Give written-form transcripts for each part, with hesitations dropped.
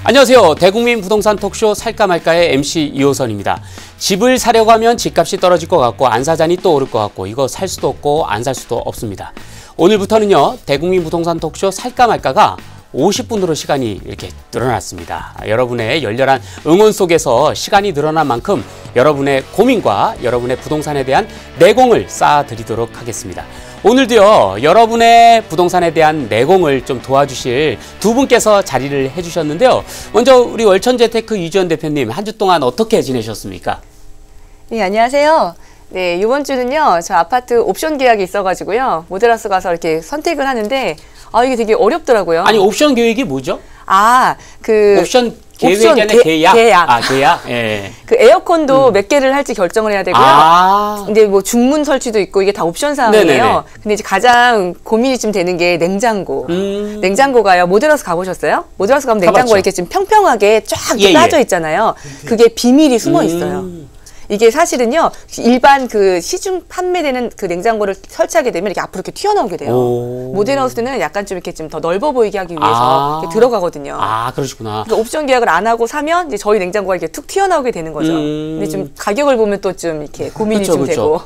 안녕하세요. 대국민 부동산 톡쇼 살까 말까의 MC 이호선입니다. 집을 사려고 하면 집값이 떨어질 것 같고 안 사자니 또 오를 것 같고 이거 살 수도 없고 안 살 수도 없습니다. 오늘부터는요. 대국민 부동산 톡쇼 살까 말까가 50분으로 시간이 이렇게 늘어났습니다. 여러분의 열렬한 응원 속에서 시간이 늘어난 만큼 여러분의 고민과 여러분의 부동산에 대한 내공을 쌓아드리도록 하겠습니다. 오늘도요, 여러분의 부동산에 대한 내공을 좀 도와주실 두 분께서 자리를 해주셨는데요. 먼저 우리 월천재테크 이주연 대표님, 한 주 동안 어떻게 지내셨습니까? 네, 안녕하세요. 네, 이번 주는요, 저 아파트 옵션 계약이 있어가지고요, 모델하우스 가서 이렇게 선택을 하는데, 이게 되게 어렵더라고요. 아니, 옵션 계획이 뭐죠? 옵션 계획이 아니라 계약. 계약. 계약. 예. 그 에어컨도 몇 개를 할지 결정을 해야 되고요. 근데 뭐 중문 설치도 있고 이게 다 옵션 사항이에요. 네네네. 근데 이제 가장 고민이 좀 되는 게 냉장고. 냉장고가요. 모델하우스 가보셨어요? 모델하우스 가면 냉장고가 이렇게 좀 평평하게 쫙 따져 있잖아요. 그게 비밀이 숨어 있어요. 이게 사실은요, 일반 그 시중 판매되는 그 냉장고를 설치하게 되면 이렇게 앞으로 이렇게 튀어나오게 돼요. 모델하우스는 약간 좀 이렇게 좀 더 넓어 보이게 하기 위해서 이렇게 들어가거든요. 그러시구나. 그러니까 옵션 계약을 안 하고 사면 이제 저희 냉장고가 이렇게 툭 튀어나오게 되는 거죠. 근데 좀 가격을 보면 또 좀 이렇게 고민이 좀 되고.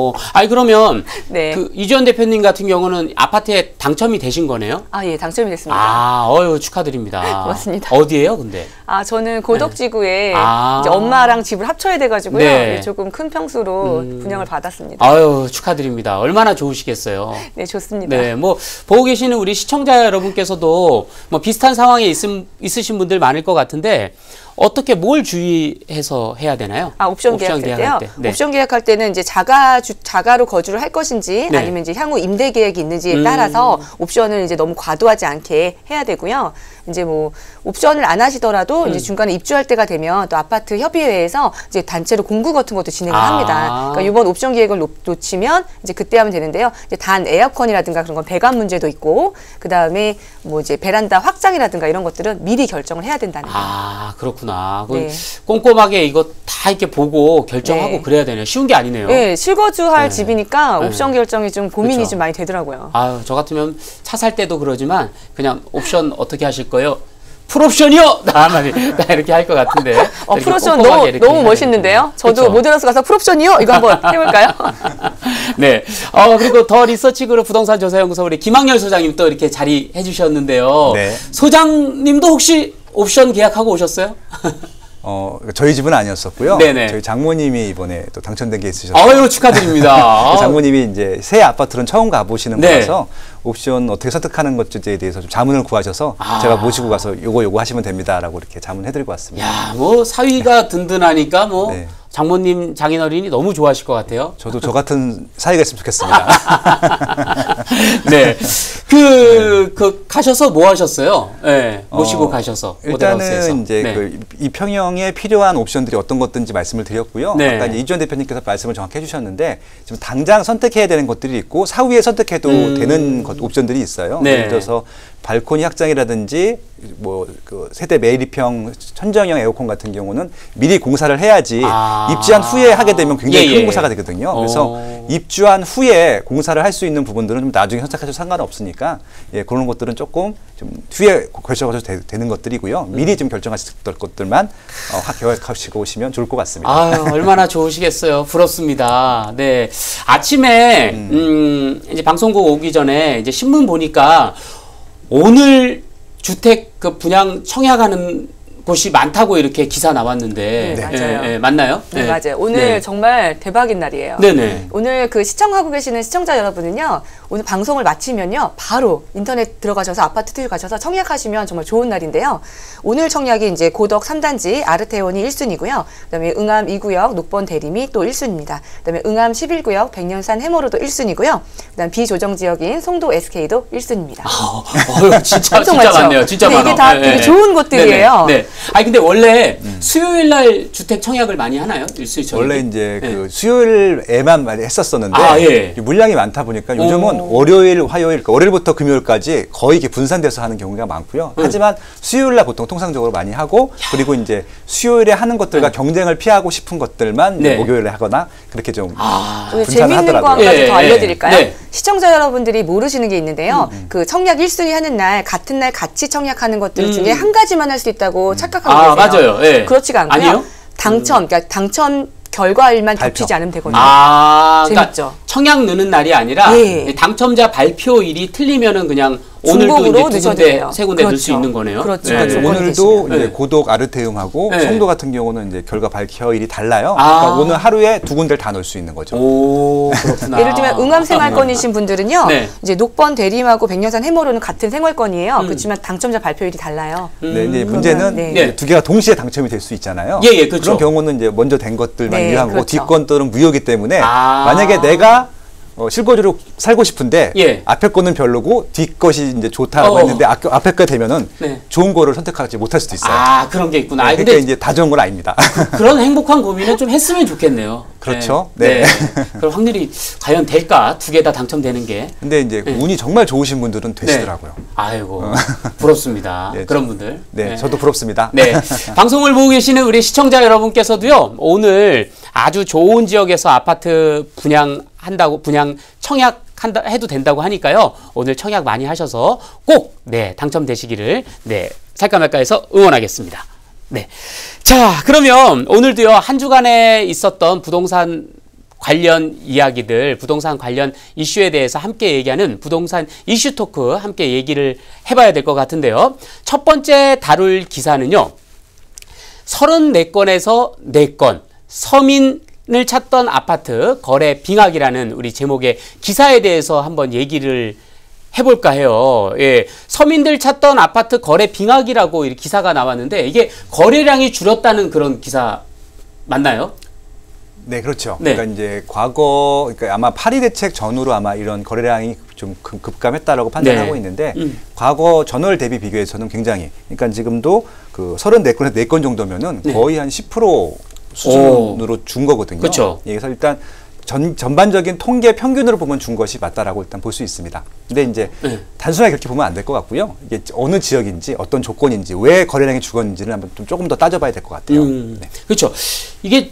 그러면 네. 그 이주연 대표님 같은 경우는 아파트에 당첨이 되신 거네요? 예, 당첨이 됐습니다. 축하드립니다. 고맙습니다. 어디예요, 근데? 저는 고덕지구에 이제 엄마랑 집을 합쳐야 돼가지고요. 네. 조금 큰 평수로 분양을 받았습니다. 축하드립니다. 얼마나 좋으시겠어요. 네, 좋습니다. 네, 뭐 보고 계시는 우리 시청자 여러분께서도 뭐 비슷한 상황에 있으신 분들 많을 것 같은데 어떻게 뭘 주의해서 해야 되나요? 옵션 계약할 때요? 네. 옵션 계약할 때는 이제 자가로 거주를 할 것인지 네. 아니면 이제 향후 임대 계획이 있는지에 따라서 옵션을 이제 너무 과도하지 않게 해야 되고요. 이제 뭐 옵션을 안 하시더라도 이제 중간에 입주할 때가 되면 또 아파트 협의회에서 이제 단체로 공구 같은 것도 진행을 합니다. 그러니까 이번 옵션 계획을 놓치면 이제 그때 하면 되는데요. 이제 단 에어컨이라든가 그런 건 배관 문제도 있고 그 다음에 뭐 이제 베란다 확장이라든가 이런 것들은 미리 결정을 해야 된다는 거예요. 그렇구나. 네. 꼼꼼하게 이거 다 이렇게 보고 결정하고 네. 그래야 되네요. 쉬운 게 아니네요. 네, 실거주할 집이니까 옵션 결정이 좀 고민이 좀 많이 되더라고요. 저 같으면 차 살 때도 그러지만 그냥 옵션 어떻게 하실 거예요? 풀옵션이요! 나 이렇게 할 것 같은데. 풀옵션 너무 멋있는데요? 저도 모델하우스 가서 풀옵션이요? 이거 한번 해볼까요? 네. 그리고 더 리서치 그룹 부동산 조사연구소 우리 김학렬 소장님 또 이렇게 자리해 주셨는데요. 네. 소장님도 혹시 옵션 계약하고 오셨어요? 저희 집은 아니었었고요. 네네. 저희 장모님이 이번에 또 당첨된 게 있으셔서. 축하드립니다. 장모님이 이제 새 아파트는 처음 가보시는 거라서 옵션 어떻게 선택하는 것에 대해서 좀 자문을 구하셔서 제가 모시고 가서 요거 하시면 됩니다라고 이렇게 자문해드리고 왔습니다. 사위가 든든하니까 네. 장모님, 장인어른이 너무 좋아하실 것 같아요. 저도 저 같은 사이가 있으면 좋겠습니다. 네. 가셔서 뭐 하셨어요? 네. 모시고 가셔서. 일단은 이제 이 평형에 필요한 옵션들이 어떤 것든지 말씀을 드렸고요. 네. 아까 이주연 대표님께서 말씀을 정확히 해주셨는데 지금 당장 선택해야 되는 것들이 있고 사후에 선택해도 되는 옵션들이 있어요. 네. 예를 들어서 발코니 확장이라든지 뭐 그 세대 매립형 천정형 에어컨 같은 경우는 미리 공사를 해야지 입주한 후에 하게 되면 굉장히 큰 공사가 되거든요. 그래서 입주한 후에 공사를 할 수 있는 부분들은 좀 나중에 선택하셔도 상관없으니까 그런 것들은 조금 좀 뒤에 결정하셔도 되는 것들이고요. 미리 좀 결정하실 것들만 계획하시고 오시면 좋을 것 같습니다. 얼마나 좋으시겠어요. 부럽습니다. 네. 아침에 이제 방송국 오기 전에 이제 신문 보니까 오늘 주택 분양 청약하는 곳이 많다고 이렇게 기사 나왔는데. 네, 맞아요. 네, 맞나요? 네, 맞아요. 오늘 정말 대박인 날이에요. 네네. 오늘 시청하고 계시는 시청자 여러분은요, 오늘 방송을 마치면요, 바로 인터넷 들어가셔서 아파트 투유 가셔서 청약하시면 정말 좋은 날인데요. 오늘 청약이 이제 고덕 3단지 아르테온이 1순위고요. 그다음에 응암 2구역 녹번 대림이 또 1순위입니다. 그다음에 응암 11구역 백년산 해머로도 1순위고요. 그다음 비조정 지역인 송도 SK도 1순위입니다. 진짜 많네요. 진짜 많아요. 이게 다 되게 좋은 곳들이에요. 네. 아니 근데 원래 수요일 날 주택 청약을 많이 하나요? 일수일청이? 원래 이제 네. 그 수요일에만 많이 했었었는데 예. 물량이 많다 보니까 요즘은 월요일, 화요일, 그러니까 월요일부터 금요일까지 거의 이렇게 분산돼서 하는 경우가 많고요. 하지만 수요일 날 보통 통상적으로 많이 하고 그리고 이제 수요일에 하는 것들과 경쟁을 피하고 싶은 것들만 네. 목요일에 하거나 그렇게 좀 분산을 재미있는 거 한 하더라고요. 가지 더 알려드릴까요? 네. 시청자 여러분들이 모르시는 게 있는데요. 그 청약 1순위 하는 날 같은 날 같이 청약하는 것들 중에 한 가지만 할 수 있다고 착각하고 계세요. 맞아요. 예. 그렇지가 않고요. 아니요? 그러니까 당첨 결과일만 발표. 겹치지 않으면 되거든요. 그러니까 재밌죠? 청약 넣는 날이 아니라 예. 당첨자 발표일이 틀리면은 그냥 중복으로 오늘도 이제 넣으셔도 돼요. 세 군데 넣을 수 그렇죠. 있는 거네요. 그렇죠. 네. 그렇죠. 오늘도 네. 이제 고독 아르테움하고 네. 송도 같은 경우는 이제 결과 발표일이 달라요. 그러니까 오늘 하루에 두 군데를 다 넣을 수 있는 거죠. 오, 그렇구나. 예를 들면 응암생활권이신 분들은요. 네. 이제 녹번 대림하고 백년산 해머로는 같은 생활권이에요. 그렇지만 당첨자 발표일이 달라요. 네, 이제 문제는 네. 이제 두 개가 동시에 당첨이 될 수 있잖아요. 예, 그렇죠. 그런 경우는 이제 먼저 된 것들만 네, 유효한 거고 그렇죠. 뒷건들은 무효이기 때문에 만약에 내가 실거주로 살고 싶은데 예. 앞에 거는 별로고 뒷 것이 이제 좋다라고 했는데 앞에 거 되면은 네. 좋은 거를 선택하지 못할 수도 있어요. 그런 게 있구나. 네, 근데 그러니까 이제 다 좋은 건 아닙니다. 그런 행복한 고민은 좀 했으면 좋겠네요. 그렇죠. 네. 네. 그럼 확률이 과연 될까? 두 개 다 당첨되는 게. 근데 이제 운이 정말 좋으신 분들은 되시더라고요. 아이고, 부럽습니다. 네, 그런 분들. 네, 저도 부럽습니다. 네. 방송을 보고 계시는 우리 시청자 여러분께서도요, 오늘 아주 좋은 지역에서 아파트 분양 청약 해도 된다고 하니까요, 오늘 청약 많이 하셔서 꼭, 당첨되시기를, 살까 말까해서 응원하겠습니다. 네. 자, 그러면 오늘도요, 한 주간에 있었던 부동산 관련 이야기들, 부동산 관련 이슈에 대해서 함께 얘기하는 부동산 이슈 토크 함께 얘기를 해봐야 될 것 같은데요. 첫 번째 다룰 기사는요, 34건에서 4건, 서민을 찾던 아파트 거래 빙하기라는 우리 제목의 기사에 대해서 한번 얘기를 해볼까 해요. 예. 서민들 찾던 아파트 거래 빙하기라고 이렇게 기사가 나왔는데 이게 거래량이 줄었다는 그런 기사 맞나요? 네, 그렇죠. 네. 그러니까 이제 그러니까 아마 파리 대책 전후로 아마 이런 거래량이 좀 급감했다라고 판단하고 있는데 과거 전월 대비 비교해서는 굉장히, 그러니까 지금도 그 34건에서 4건 정도면은 거의 한 10% 수준으로 준 거거든요. 그렇죠. 예, 그래서 일단 전반적인 통계 평균으로 보면 준 것이 맞다라고 일단 볼 수 있습니다. 근데 이제 단순하게 그렇게 보면 안 될 것 같고요. 이게 어느 지역인지 어떤 조건인지 왜 거래량이 죽었는지를 한번 좀 조금 더 따져봐야 될 것 같아요. 네. 그렇죠. 이게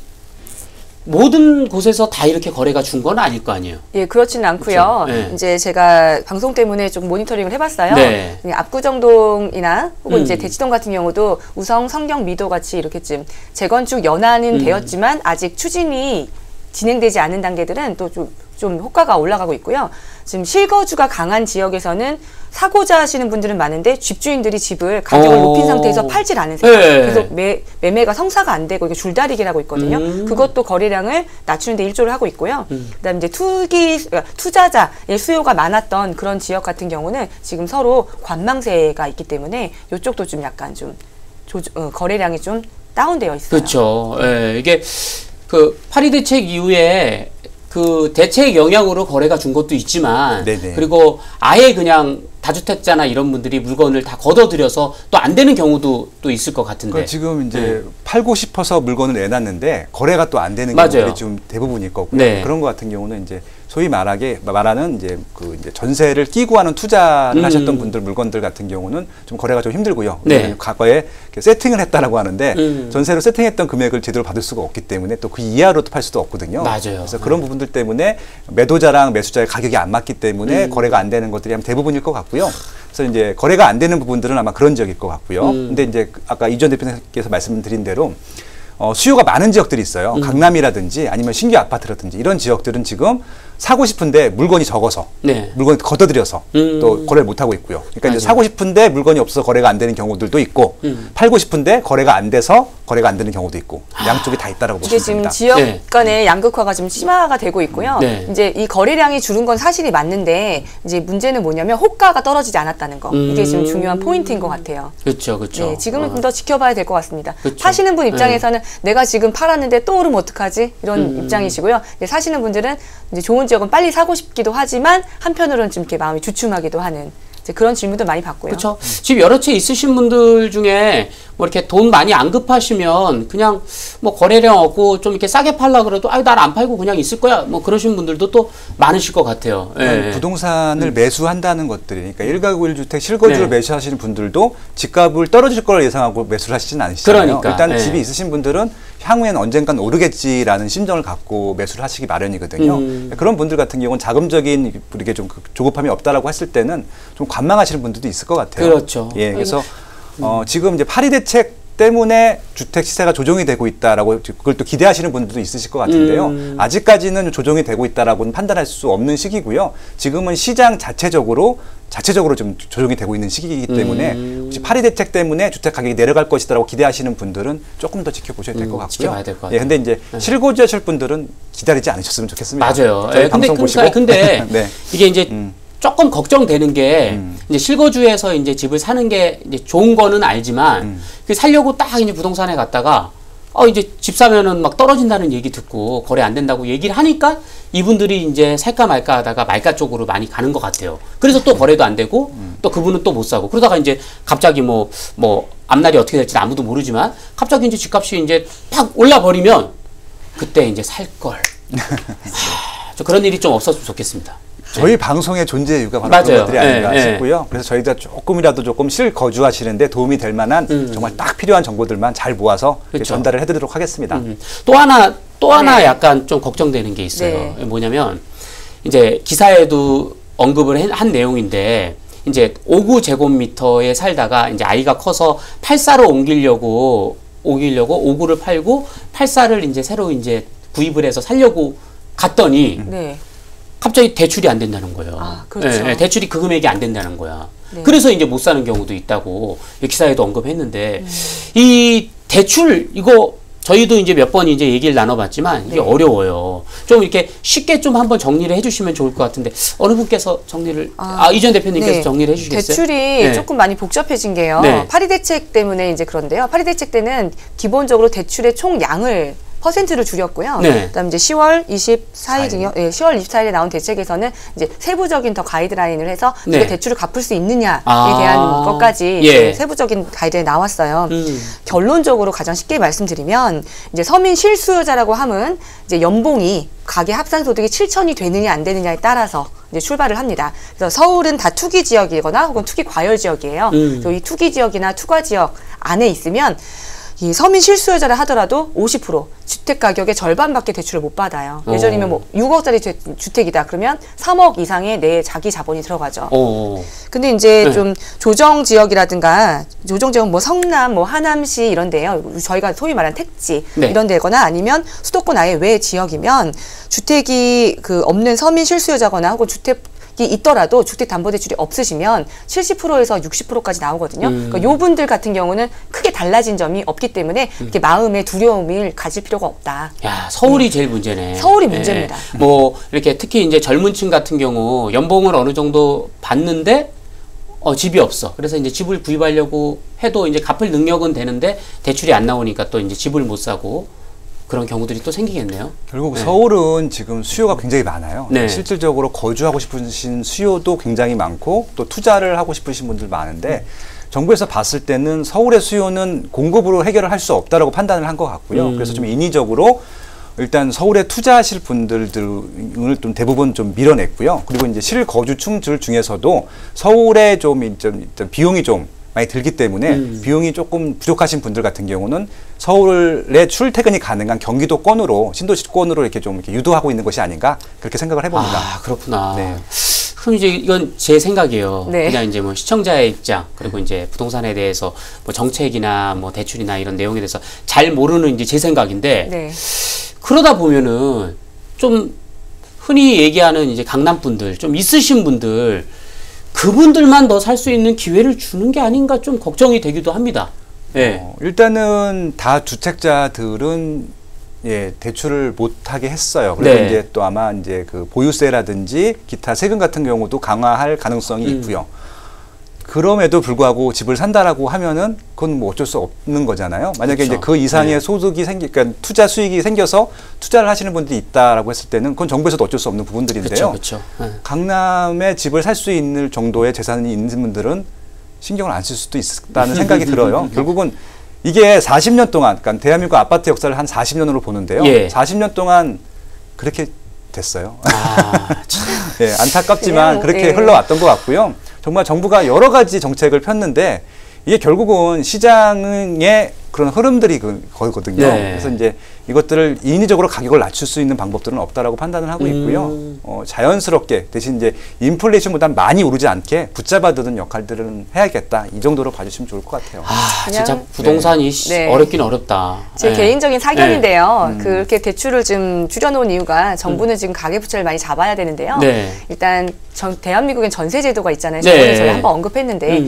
모든 곳에서 다 이렇게 거래가 준 건 아닐 거 아니에요. 예, 그렇지는 않고요. 그렇죠. 네. 이제 제가 방송 때문에 좀 모니터링을 해봤어요. 네. 압구정동이나 혹은 이제 대치동 같은 경우도 우성, 성경, 미도 같이 이렇게쯤 재건축 연한은 되었지만 아직 추진이 진행되지 않은 단계들은 또 좀 효과가 올라가고 있고요. 지금 실거주가 강한 지역에서는 사고자 하시는 분들은 많은데 집주인들이 집을 가격을 높인 상태에서 팔질 않은 상황. 네. 그래서 매매가 성사가 안 되고 이게 줄다리기라고 있거든요. 그것도 거래량을 낮추는 데 일조를 하고 있고요. 그다음에 이제 투자자의 수요가 많았던 그런 지역 같은 경우는 지금 서로 관망세가 있기 때문에 이쪽도 좀 약간 좀 거래량이 좀 다운되어 있어요. 그렇죠. 예, 이게 그 파리 대책 이후에 그 대책 영향으로 거래가 준 것도 있지만 네네. 그리고 아예 그냥 다주택자나 이런 분들이 물건을 다 걷어들여서 또 안 되는 경우도 또 있을 것 같은데. 그러니까 지금 이제 팔고 싶어서 물건을 내놨는데 거래가 또 안 되는 맞아요. 경우들이 좀 대부분일 거고요. 네. 그런 것 같은 경우는 이제 소위 말하는 이제 전세를 끼고 하는 투자를 하셨던 분들 물건들 같은 경우는 좀 거래가 좀 힘들고요. 네. 과거에 세팅을 했다라고 하는데 전세로 세팅했던 금액을 제대로 받을 수가 없기 때문에 또 그 이하로 팔 수도 없거든요. 맞아요. 그래서 그런 부분들 때문에 매도자랑 매수자의 가격이 안 맞기 때문에 거래가 안 되는 것들이 대부분일 것 같고요. 그래서 이제 거래가 안 되는 부분들은 아마 그런 지역일 것 같고요. 근데 이제 아까 이전 대표님께서 말씀드린 대로 수요가 많은 지역들이 있어요. 강남이라든지 아니면 신규 아파트라든지 이런 지역들은 지금 사고 싶은데 물건이 적어서 물건을 걷어들여서 또 거래를 못 하고 있고요. 그러니까 이제 사고 싶은데 물건이 없어서 거래가 안 되는 경우들도 있고 팔고 싶은데 거래가 안 돼서 거래가 안 되는 경우도 있고 양쪽이 다 있다라고 보시면 이게 지금 됩니다. 지역 간의 양극화가 좀 심화가 되고 있고요. 이제 이 거래량이 줄은 건 사실이 맞는데 이제 문제는 뭐냐면 호가가 떨어지지 않았다는 거. 이게 지금 중요한 포인트인 것 같아요. 그렇죠, 그렇죠. 네, 지금은 좀 더 지켜봐야 될 것 같습니다. 그쵸. 파시는 분 입장에서는 내가 지금 팔았는데 또 오르면 어떡하지? 이런 입장이시고요. 사시는 분들은 이제 좋은 지역은 빨리 사고 싶기도 하지만 한편으로는 좀 이렇게 마음이 주춤하기도 하는 이제 그런 질문도 많이 받고요. 그렇죠. 집 여러 채 있으신 분들 중에 뭐 이렇게 돈 많이 안 급하시면 그냥 뭐 거래량 없고 좀 이렇게 싸게 팔라 그래도 난 안 팔고 그냥 있을 거야. 뭐 그러신 분들도 또 많으실 것 같아요. 예. 부동산을 매수한다는 것들이 그러니까 1가구 1주택 실거주를 네. 매수하시는 분들도 집값을 떨어질 걸 예상하고 매수를 하시지는 않으시잖아요. 그러니까. 일단 집이 있으신 분들은 향후에는 언젠간 오르겠지라는 심정을 갖고 매수를 하시기 마련이거든요. 그런 분들 같은 경우는 자금적인 이렇게 좀 조급함이 없다라고 했을 때는 좀 관망하시는 분들도 있을 것 같아요. 그렇죠. 예, 그래서 지금 이제 파리 대책 때문에 주택 시세가 조정이 되고 있다라고 그걸 또 기대하시는 분들도 있으실 것 같은데요. 아직까지는 조정이 되고 있다라고는 판단할 수 없는 시기고요. 지금은 시장 자체적으로 좀 조정이 되고 있는 시기이기 때문에 혹시 파리 대책 때문에 주택 가격이 내려갈 것이다라고 기대하시는 분들은 조금 더 지켜보셔야 될 것 같고요. 지켜봐야 될 것 같아요. 예, 근데 이제 실거주하실 분들은 기다리지 않으셨으면 좋겠습니다. 맞아요. 저희 예, 방송 보시고. 근데 네. 이게 이제 조금 걱정되는 게 이제 실거주에서 이제 집을 사는 게 이제 좋은 거는 알지만 그 살려고 딱 이제 부동산에 갔다가 이제 집 사면은 막 떨어진다는 얘기 듣고 거래 안 된다고 얘기를 하니까 이분들이 이제 살까 말까 하다가 말까 쪽으로 많이 가는 것 같아요. 그래서 또 거래도 안 되고 또 그분은 또 못 사고 그러다가 이제 갑자기 뭐 앞날이 어떻게 될지 아무도 모르지만 갑자기 이제 집값이 이제 팍 올라 버리면 그때 이제 살 걸. 저 그런 일이 좀 없었으면 좋겠습니다. 저희 방송의 존재 이유가 바로 맞아요. 그런 것들이 아닌가 예, 싶고요. 그래서 저희가 조금이라도 조금 실거주하시는데 도움이 될 만한 정말 딱 필요한 정보들만 잘 모아서 그렇죠. 전달을 해드리도록 하겠습니다. 또 하나 약간 좀 걱정되는 게 있어요. 네. 뭐냐면 이제 기사에도 언급을 한 내용인데 이제 5구제곱미터에 살다가 이제 아이가 커서 8사로 옮기려고 5구를 팔고 8사를 이제 새로 이제 구입을 해서 살려고 갔더니 네. 갑자기 대출이 안 된다는 거예요. 그렇죠. 네, 대출이 그 금액이 안 된다는 거야. 네. 그래서 이제 못 사는 경우도 있다고 기사에도 언급했는데 이 대출 이거 저희도 이제 몇 번 이제 얘기를 나눠봤지만 이게 어려워요. 좀 이렇게 쉽게 좀 한번 정리를 해주시면 좋을 것 같은데 어느 분께서 정리를 이전 대표님께서 네. 정리를 해주시겠어요? 대출이 조금 많이 복잡해진 게요. 네. 파리 대책 때문에 이제 그런데요. 파리 대책 때는 기본적으로 대출의 총량을 퍼센트를 줄였고요. 네. 그다음 이제 10월 24일이요. 예, 10월 24일에 나온 대책에서는 이제 세부적인 더 가이드라인을 해서 네. 우리가 대출을 갚을 수 있느냐에 대한 것까지 이제 세부적인 가이드에 나왔어요. 결론적으로 가장 쉽게 말씀드리면 이제 서민 실수요자라고 하면 이제 연봉이 가계 합산 소득이 7천이 되느냐 안 되느냐에 따라서 이제 출발을 합니다. 그래서 서울은 다 투기 지역이거나 혹은 투기 과열 지역이에요. 그래서 이 투기 지역이나 투과 지역 안에 있으면 이 서민 실수요자를 하더라도 50% 주택 가격의 절반밖에 대출을 못 받아요. 예전이면 뭐 6억짜리 주택이다 그러면 3억 이상의 내 자기 자본이 들어가죠. 근데 이제 좀 조정 지역이라든가 조정 지역 뭐 성남, 뭐 하남시 이런 데요. 저희가 소위 말하는 택지 이런 데거나 아니면 수도권 아예 외 지역이면 주택이 없는 서민 실수요자거나 혹은 주택 있더라도 주택담보대출이 없으시면 70%에서 60%까지 나오거든요. 그러니까 요 분들 같은 경우는 크게 달라진 점이 없기 때문에 이렇게 마음의 두려움을 가질 필요가 없다. 야, 서울이 제일 문제네. 서울이 문제입니다. 뭐 이렇게 특히 이제 젊은층 같은 경우 연봉을 어느 정도 받는데 집이 없어. 그래서 이제 집을 구입하려고 해도 이제 갚을 능력은 되는데 대출이 안 나오니까 또 이제 집을 못 사고 그런 경우들이 또 생기겠네요. 결국 서울은 지금 수요가 굉장히 많아요. 네. 실질적으로 거주하고 싶으신 수요도 굉장히 많고 또 투자를 하고 싶으신 분들 많은데 정부에서 봤을 때는 서울의 수요는 공급으로 해결을 할 수 없다라고 판단을 한 것 같고요. 그래서 좀 인위적으로 일단 서울에 투자하실 분들을 좀 대부분 좀 밀어냈고요. 그리고 이제 실거주층들 중에서도 서울에 좀 비용이 좀 많이 들기 때문에 비용이 조금 부족하신 분들 같은 경우는 서울에 출퇴근이 가능한 경기도권으로 신도시권으로 이렇게 좀 이렇게 유도하고 있는 것이 아닌가 그렇게 생각을 해봅니다. 아, 그렇구나. 네. 그럼 이제 이건 제 생각이에요. 네. 그냥 이제 뭐 시청자의 입장 그리고 이제 부동산에 대해서 뭐 정책이나 뭐 대출이나 이런 내용에 대해서 잘 모르는 이제 제 생각인데 네. 그러다 보면은 좀 흔히 얘기하는 이제 강남 분들 좀 있으신 분들 그분들만 더 살 수 있는 기회를 주는 게 아닌가 좀 걱정이 되기도 합니다. 예. 일단은 다 주택자들은 대출을 못하게 했어요. 그리고 이제 또 아마 이제 그 보유세라든지 기타 세금 같은 경우도 강화할 가능성이 있고요. 그럼에도 불구하고 집을 산다라고 하면은 그건 뭐 어쩔 수 없는 거잖아요. 만약에 그렇죠. 이제 그 이상의 소득이 그러니까 투자 수익이 생겨서 투자를 하시는 분들이 있다라고 했을 때는 그건 정부에서도 어쩔 수 없는 부분들인데요. 그렇죠. 강남에 집을 살 수 있는 정도의 재산이 있는 분들은 신경을 안 쓸 수도 있다는 생각이 들어요. 결국은 이게 40년 동안, 그러니까 대한민국 아파트 역사를 한 40년으로 보는데요. 예. 40년 동안 그렇게 됐어요. 참. 네, 안타깝지만 그렇게 흘러왔던 것 같고요. 정말 정부가 여러 가지 정책을 폈는데 이게 결국은 시장의 그런 흐름들이 거거든요. 네. 그래서 이제 이것들을 인위적으로 가격을 낮출 수 있는 방법들은 없다라고 판단을 하고 있고요. 자연스럽게 대신 이제 인플레이션보다 많이 오르지 않게 붙잡아두는 역할들은 해야겠다. 이 정도로 봐주시면 좋을 것 같아요. 진짜 부동산이 어렵긴 어렵다. 제 개인적인 사견인데요. 그렇게 대출을 좀 줄여놓은 이유가 정부는 지금 가계부채를 많이 잡아야 되는데요. 일단 대한민국엔 전세 제도가 있잖아요. 저번에 저희 한번 언급했는데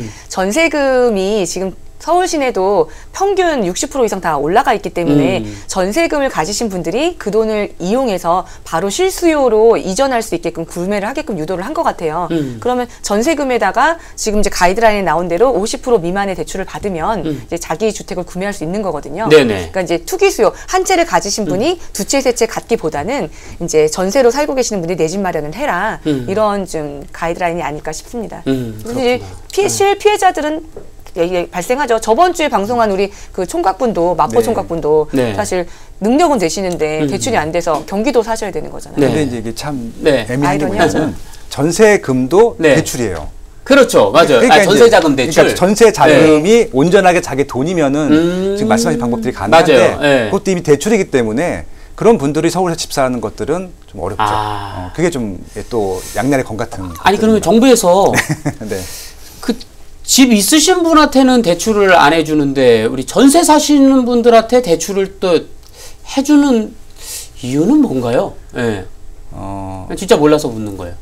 전세금이 지금 서울 시내도 평균 60% 이상 다 올라가 있기 때문에 전세금을 가지신 분들이 그 돈을 이용해서 바로 실수요로 이전할 수 있게끔 구매를 하게끔 유도를 한 것 같아요. 그러면 전세금에다가 지금 이제 가이드라인에 나온 대로 50% 미만의 대출을 받으면 이제 자기 주택을 구매할 수 있는 거거든요. 그러니까 이제 투기 수요 한 채를 가지신 분이 두 채, 세 채 갖기보다는 이제 전세로 살고 계시는 분들이 내 집 마련을 해라 이런 좀 가이드라인이 아닐까 싶습니다. 이제 피해자들은 발생하죠. 저번 주에 방송한 우리 그 총각분도 마포 총각분도 사실 능력은 되시는데 대출이 안 돼서 경기도 사셔야 되는 거잖아요. 근데 이제 이게 참 애매한 게 뭐냐면 전세금도 네. 대출이에요. 그렇죠. 맞아요. 그러니까 전세자금 대출. 그러니까 전세 자금이 온전하게 자기 돈이면은 지금 말씀하신 방법들이 가능한데 그것도 이미 대출이기 때문에 그런 분들이 서울에서 집 사는 것들은 좀 어렵죠. 그게 좀 또 양날의 검 같은. 아니 그러면 정부에서 네. 그 집 있으신 분한테는 대출을 안 해주는데 우리 전세 사시는 분들한테 대출을 또 해주는 이유는 뭔가요? 진짜 몰라서 묻는 거예요.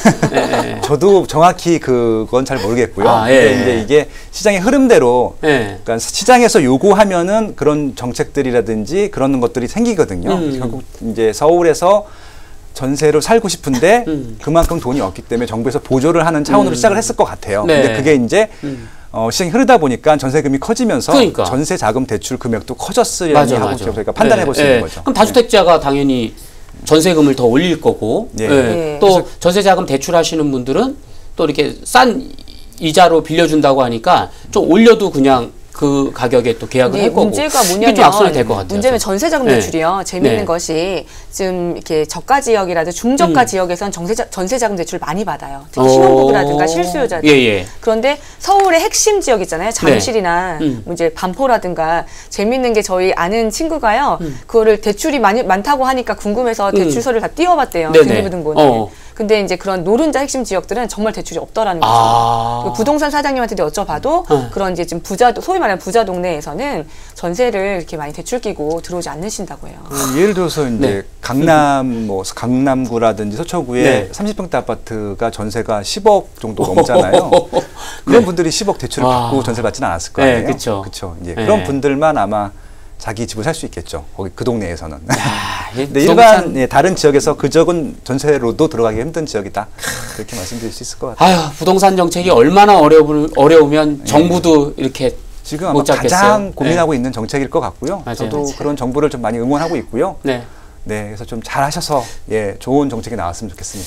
저도 정확히 그건 잘 모르겠고요. 근데 이제 이게 시장의 흐름대로, 그러니까 시장에서 요구하면은 그런 정책들이라든지 그런 것들이 생기거든요. 결국 이제 서울에서 전세로 살고 싶은데 그만큼 돈이 없기 때문에 정부에서 보조를 하는 차원으로 시작을 했을 것 같아요. 근데 그게 이제 시장이 흐르다 보니까 전세금이 커지면서 전세 자금 대출 금액도 커졌으려니 하고 저희가 판단해 볼 수 있는 거죠. 그럼 다주택자가 당연히 전세금을 더 올릴 거고 또 전세자금 대출하시는 분들은 또 이렇게 싼 이자로 빌려준다고 하니까 좀 올려도 그냥 그 가격에 또 계약을 할 거고 문제가 뭐냐면 이게 좀 악순환이 될 것 같아요. 문제는 전세자금 대출이요. 재미있는 것이 지금 이렇게 저가 지역이라든지 중저가 지역에서는 전세자금 대출 많이 받아요. 특히 신혼부부라든가 실수요자들. 그런데 서울의 핵심 지역 있잖아요. 잠실이나 뭐 이제 반포라든가 재미있는 게 저희 아는 친구가요. 그거를 대출이 많다고 하니까 궁금해서 대출서를 다 띄워봤대요. 등기부등본에. 근데 이제 그런 노른자 핵심 지역들은 정말 대출이 없더라는 거죠. 부동산 사장님한테도 여쭤봐도 그런 이제 지금 소위 말하는 부자 동네에서는 전세를 이렇게 많이 대출 끼고 들어오지 않으신다고 해요. 예를 들어서 이제 강남 강남구라든지 서초구에 30평대 아파트가 전세가 10억 정도 넘잖아요. 그런 분들이 10억 대출을 받고 전세 받지는 않았을 거 아니에요. 그렇죠. 이제 그런 분들만 아마 자기 집을 살 수 있겠죠. 거기 그 동네에서는. 근데 일반 다른 지역에서 그 지역은 전세로도 들어가기 힘든 지역이다. 그렇게 말씀드릴 수 있을 것 같아요. 아유, 부동산 정책이 얼마나 어려우면 정부도 이렇게 지금 아마 가장 고민하고 있는 정책일 것 같고요. 저도 그런 정부를 좀 많이 응원하고 있고요. 그래서 좀 잘하셔서 좋은 정책이 나왔으면 좋겠습니다.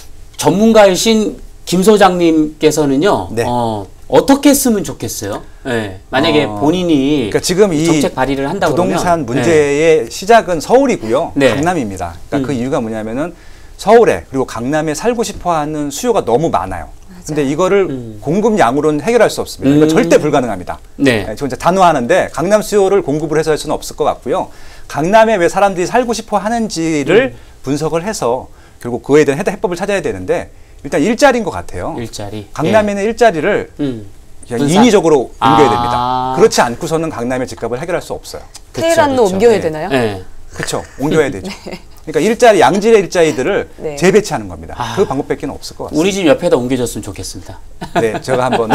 전문가이신 김 소장님께서는요. 어떻게 쓰면 좋겠어요? 만약에 본인이 그러니까 지금 이 정책 발의를 한다 그러면 부동산 문제의 시작은 서울이고요. 강남입니다. 그러니까 그 이유가 뭐냐면은 서울에 그리고 강남에 살고 싶어하는 수요가 너무 많아요. 근데 이거를 공급량으로는 해결할 수 없습니다. 이거 절대 불가능합니다. 지금 이제 단호하는데 강남 수요를 공급을 해서 할 수는 없을 것 같고요. 강남에 왜 사람들이 살고 싶어 하는지를 분석을 해서 결국 그에 대한 해법을 찾아야 되는데 일단 일자리인 것 같아요. 강남에는 일자리를 그냥 인위적으로 옮겨야 됩니다. 그렇지 않고서는 강남의 집값을 해결할 수 없어요. 테헤란로 옮겨야 되나요? 그렇죠. 옮겨야 되죠. 그러니까 양질의 일자리들을 재배치하는 겁니다. 그 방법밖에 없을 것 같습니다. 우리 집 옆에다 옮겨줬으면 좋겠습니다. 제가 한번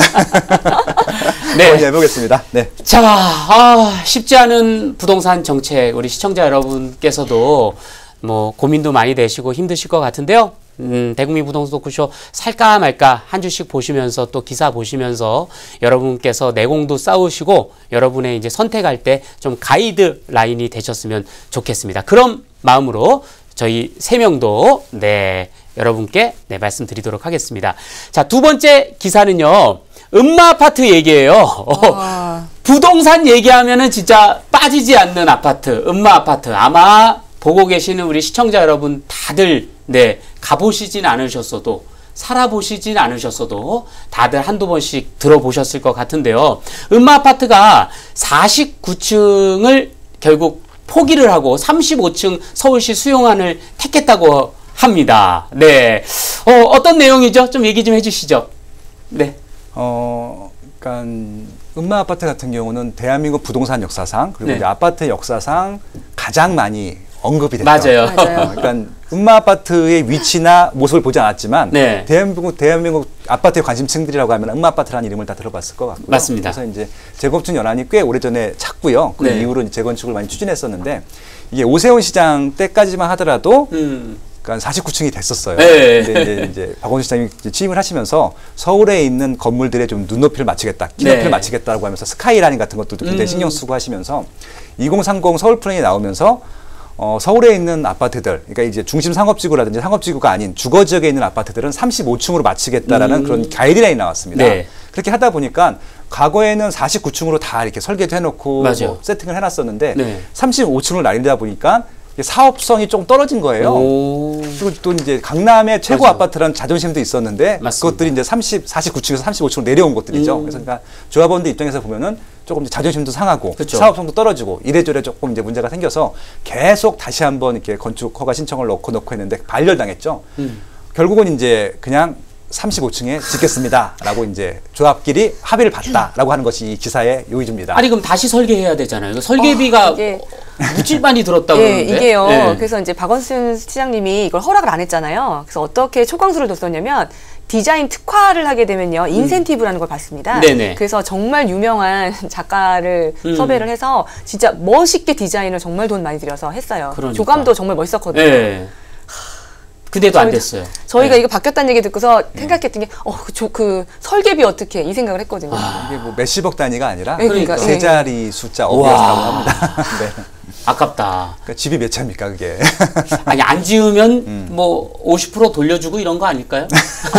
해보겠습니다. 자, 쉽지 않은 부동산 정책 우리 시청자 여러분께서도 뭐 고민도 많이 되시고 힘드실 것 같은데요. 대국민 부동산 토크쇼 살까 말까 한 주씩 보시면서 또 기사 보시면서 여러분께서 내공도 쌓으시고 여러분의 이제 선택할 때 좀 가이드라인이 되셨으면 좋겠습니다. 그런 마음으로 저희 3명도 여러분께 말씀드리도록 하겠습니다. 자, 두 번째 기사는요. 음마아파트 얘기예요. 부동산 얘기하면은 진짜 빠지지 않는 아파트, 음마아파트. 아마 보고 계시는 우리 시청자 여러분 다들 가보시진 않으셨어도 살아보시진 않으셨어도 다들 한두 번씩 들어보셨을 것 같은데요. 음마아파트가 49층을 결국 포기를 하고 35층 서울시 수용안을 택했다고 합니다. 어떤 내용이죠? 좀 얘기 좀 해주시죠. 그러니까 음마아파트 같은 경우는 대한민국 부동산 역사상 그리고 이제 아파트 역사상 가장 많이 언급이 됐죠. 맞아요. 그러니까 음마아파트의 위치나 모습을 보지 않았지만 대한민국 아파트의 관심층들이라고 하면 음마아파트라는 이름을 다 들어봤을 것 같고요. 맞습니다. 그래서 이제 재건축 연한이 꽤 오래전에 찾고요. 그 이후로 이제 재건축을 많이 추진했었는데 이게 오세훈 시장 때까지만 하더라도 그러니까 49층이 됐었어요. 근데 이제 박원순 시장이 취임을 하시면서 서울에 있는 건물들의 좀 눈높이를 맞추겠다, 키높이를 맞추겠다라고 하면서 스카이라인 같은 것도 굉장히 신경 쓰고 하시면서 2030 서울 플랜이 나오면서 서울에 있는 아파트들, 그러니까 이제 중심 상업지구라든지 상업지구가 아닌 주거 지역에 있는 아파트들은 35층으로 맞추겠다라는 그런 가이드라인이 나왔습니다. 그렇게 하다 보니까 과거에는 49층으로 다 이렇게 설계도 해놓고 뭐 세팅을 해놨었는데 35층을 날리다 보니까 사업성이 좀 떨어진 거예요. 그리고 또 이제 강남의 최고 아파트라는 자존심도 있었는데 그것들이 이제 49층에서 35층으로 내려온 것들이죠. 그래서 그러니까 조합원들 입장에서 보면은 조금 이제 자존심도 상하고 사업성도 떨어지고 이래저래 조금 이제 문제가 생겨서 계속 다시 한번 이렇게 건축 허가 신청을 넣고 했는데 반려당했죠. 결국은 이제 그냥 35층에 짓겠습니다라고 이제 조합끼리 합의를 봤다라고 하는 것이 이 기사의 요지입니다. 아니 그럼 다시 설계해야 되잖아요. 설계비가 무지 많이 들었다고 그러는데. 이게요. 그래서 이제 박원순 시장님이 이걸 허락을 안 했잖아요. 그래서 어떻게 초강수를 뒀었냐면 디자인 특화를 하게 되면요. 인센티브라는 걸 받습니다. 그래서 정말 유명한 작가를 섭외를 해서 진짜 멋있게 디자인을 정말 돈 많이 들여서 했어요. 그러니까. 조감도 정말 멋있었거든요. 근데도 안 됐어요. 저희가 이거 바뀌었다는 얘기 듣고서 생각했던 게 그 설계비 어떻게 이 생각을 했거든요. 이게 뭐 몇십억 단위가 아니라 그러니까, 세 자리 숫자 억이었다고 합니다. 아깝다. 그러니까 집이 몇 채입니까 그게? 아니 안 지으면 뭐 50% 돌려주고 이런 거 아닐까요?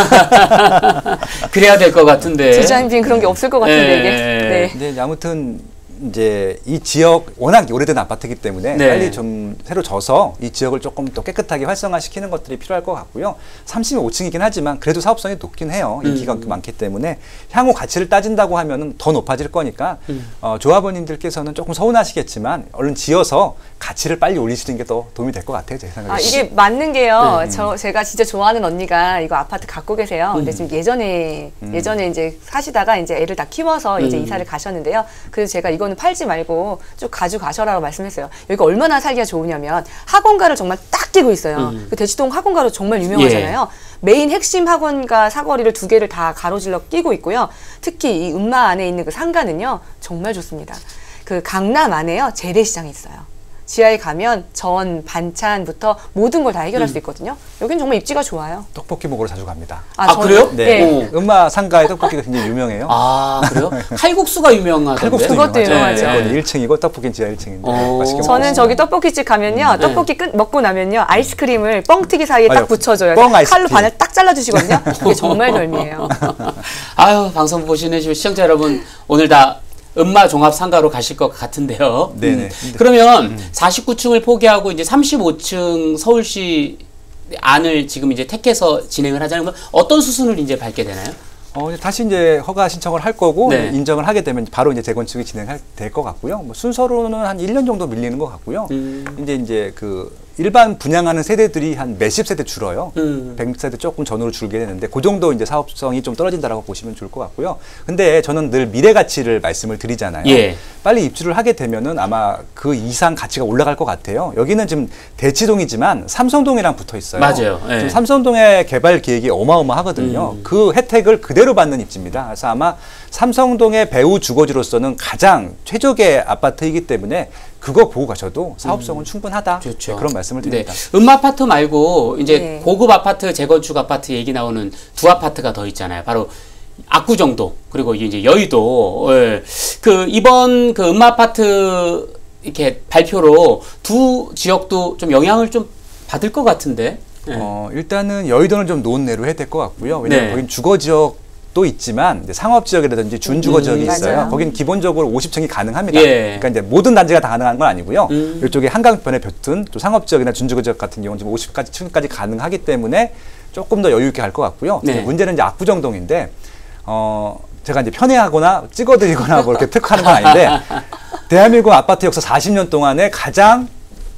그래야 될 것 같은데. 디자인비 그런 게 없을 것 같은데 이게. 근데 아무튼 이제 이 지역 워낙 오래된 아파트이기 때문에 빨리 좀 새로 져서 이 지역을 조금 더 깨끗하게 활성화시키는 것들이 필요할 것 같고요. 35층이긴 하지만 그래도 사업성이 높긴 해요. 인기가 많기 때문에 향후 가치를 따진다고 하면은 더 높아질 거니까 조합원님들께서는 조금 서운하시겠지만 얼른 지어서 가치를 빨리 올리시는 게 더 도움이 될 것 같아요. 제 생각에. 이게 맞는 게요. 제가 진짜 좋아하는 언니가 이거 아파트 갖고 계세요. 근데 지금 예전에 이제 사시다가 이제 애를 다 키워서 이제 이사를 가셨는데요. 그래서 제가 이거는 팔지 말고 쭉 가져가셔라고 말씀했어요. 여기가 얼마나 살기가 좋으냐면 학원가를 정말 딱 끼고 있어요. 그 대치동 학원가로 정말 유명하잖아요. 메인 핵심 학원가 사거리를 2개를 다 가로질러 끼고 있고요. 특히 이 음마 안에 있는 그 상가는요. 정말 좋습니다. 그 강남 안에요. 재래시장이 있어요. 지하에 가면 전, 반찬부터 모든 걸 다 해결할 수 있거든요. 여긴 정말 입지가 좋아요. 떡볶이 먹으러 자주 갑니다. 그래요? 네. 음마 상가의 떡볶이가 굉장히 유명해요. 그래요? 칼국수가 유명하던데. 칼국수도 그것도 유명하죠. 1층이고 떡볶이는 지하 1층인데 맛있게 저는 저기 떡볶이집 가면요. 떡볶이 먹고 나면요. 아이스크림을 뻥튀기 사이에 딱 붙여줘요. 칼로 반을 딱 잘라주시거든요. 이게 정말 별미예요. 아유, 방송 보시는 시청자 여러분 오늘 다 음마 종합 상가로 가실 것 같은데요. 그러면 49층을 포기하고 이제 35층 서울시 안을 지금 이제 택해서 진행을 하자는 건 어떤 수순을 이제 밟게 되나요? 다시 이제 허가 신청을 할 거고 인정을 하게 되면 바로 이제 재건축이 될 것 같고요. 뭐 순서로는 한 1년 정도 밀리는 것 같고요. 이제 그 일반 분양하는 세대들이 한 몇십 세대 줄어요. 100세대 조금 전후로 줄게 되는데 그 정도 이제 사업성이 좀 떨어진다라고 보시면 좋을 것 같고요. 근데 저는 늘 미래 가치를 말씀을 드리잖아요. 빨리 입주를 하게 되면은 아마 그 이상 가치가 올라갈 것 같아요. 여기는 지금 대치동이지만 삼성동이랑 붙어 있어요. 맞아요. 지금 삼성동의 개발 계획이 어마어마하거든요. 그 혜택을 그대로 받는 입지입니다. 그래서 아마 삼성동의 배후 주거지로서는 가장 최적의 아파트이기 때문에 그거 보고 가셔도 사업성은 충분하다. 그렇죠. 네, 그런 말씀을 드립니다. 네. 아파트 말고 이제 고급 아파트, 재건축 아파트 얘기 나오는 두 아파트가 더 있잖아요. 바로 압구정동 그리고 이제 여의도. 예. 이번 아파트 이렇게 발표로 두 지역도 좀 영향을 좀 받을 것 같은데. 네. 일단은 여의도는 좀 논내로 해야 될 것 같고요. 왜냐하면 거긴 주거 지역도 있지만 상업 지역이라든지 준주거 지역이 있어요. 맞아요. 거긴 기본적으로 50층이 가능합니다. 예. 그러니까 이제 모든 단지가 다 가능한 건 아니고요. 이쪽에 한강변에 붙은 또 상업 지역이나 준주거 지역 같은 경우는 지금 50층까지 가능하기 때문에 조금 더 여유 있게 갈 것 같고요. 네. 문제는 이제 압구정동인데 제가 이제 편애하거나 찍어드리거나 뭐 이렇게 특화하는 건 아닌데 대한민국 아파트 역사 40년 동안에 가장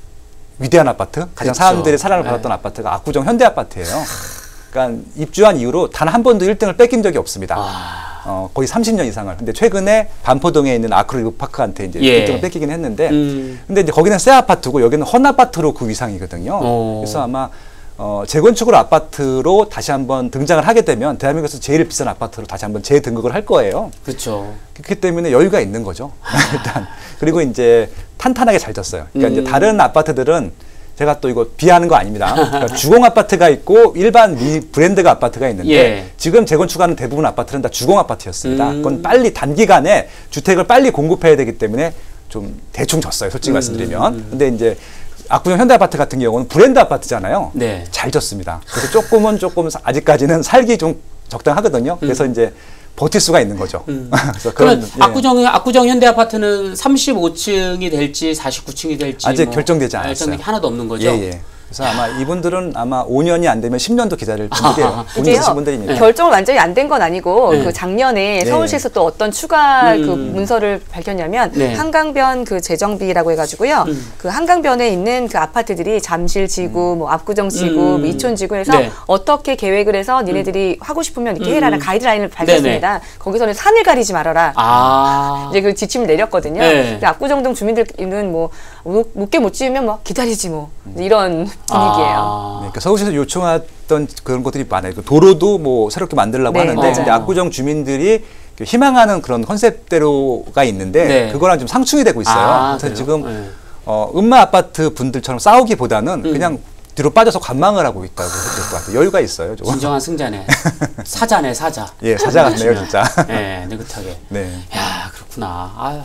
위대한 아파트, 가장 그렇죠. 사람들의 사랑을 받았던 아파트가 압구정 현대아파트예요. 그러니까 입주한 이후로 단 한 번도 1등을 뺏긴 적이 없습니다. 거의 30년 이상을. 근데 최근에 반포동에 있는 아크릴 파크한테 이제 1등을 뺏기긴 했는데, 근데 이제 거기는 새 아파트고 여기는 헌 아파트로 그 위상이거든요. 그래서 아마 재건축으로 아파트로 다시 한번 등장을 하게 되면 대한민국에서 제일 비싼 아파트로 다시 한번 재등극을 할 거예요. 그렇죠. 그렇기 때문에 여유가 있는 거죠. 일단. 그리고 이제 탄탄하게 잘 졌어요. 그러니까 이제 다른 아파트들은 제가 또 이거 비하하는 거 아닙니다. 그러니까 주공 아파트가 있고 일반 브랜드가 아파트가 있는데 지금 재건축하는 대부분 아파트는 다 주공 아파트였습니다. 그건 빨리 단기간에 주택을 빨리 공급해야 되기 때문에 좀 대충 졌어요. 솔직히 말씀드리면. 근데 이제 압구정 현대아파트 같은 경우는 브랜드 아파트잖아요. 네. 잘 졌습니다. 그래서 조금 아직까지는 살기 좀 적당하거든요. 그래서 이제 버틸 수가 있는 거죠. 그래서 그럼 압구정 현대아파트는 35층이 될지 49층이 될지 아직 결정되지 않았어요. 결정이 하나도 없는 거죠. 예. 그래서 아마 이분들은 아마 5년이 안 되면 10년도 기다릴 분들이에요. 돈 있으신 분들이니까. 결정은 완전히 안 된 건 아니고 그 작년에 서울시에서 또 어떤 추가 그 문서를 밝혔냐면 한강변 그 재정비라고 해가지고요. 그 한강변에 있는 그 아파트들이 잠실지구, 뭐 압구정지구, 뭐 이촌지구 해서 어떻게 계획을 해서 니네들이 하고 싶으면 이렇게 해라는 가이드라인을 밝혔습니다. 거기서는 산을 가리지 말아라. 이제 그 지침을 내렸거든요. 근데 압구정동 주민들은 뭐 높게 못 지으면 뭐 기다리지 뭐 이런 분위기예요. 그러니까 서울시에서 요청했던 그런 것들이 많아요. 도로도 뭐 새롭게 만들려고 하는데 이제 압구정 주민들이 희망하는 그런 컨셉대로가 있는데 그거랑 좀 상충이 되고 있어요. 그래서 지금 음마 아파트 분들처럼 싸우기보다는 그냥 뒤로 빠져서 관망을 하고 있다고 해도 것 같아요. 여유가 있어요. 조금. 진정한 승자네. 사자네, 사자. 예, 사자 같네요, 진짜. 네, 느긋하게. 네. 야, 그렇구나.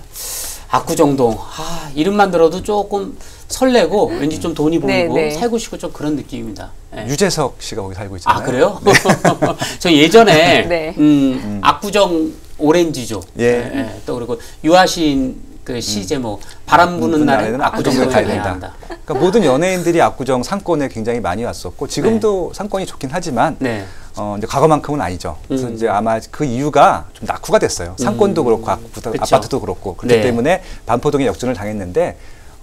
압구정동. 이름만 들어도 조금 설레고 왠지 좀 돈이 보이고 살고 싶고 좀 그런 느낌입니다. 네. 유재석 씨가 거기 살고 있잖아요. 그래요? 네. 저 예전에 압구정 오렌지죠. 또 그리고 유아신 그 시 제목 바람 부는 날에는 압구정을 가야 된다. 그러니까 모든 연예인들이 압구정 상권에 굉장히 많이 왔었고 지금도 상권이 좋긴 하지만 이제 과거만큼은 아니죠. 그래서 이제 아마 그 이유가 좀 낙후가 됐어요. 상권도 그렇고 아파트도 그렇고 그렇기 때문에 반포동에 역전을 당했는데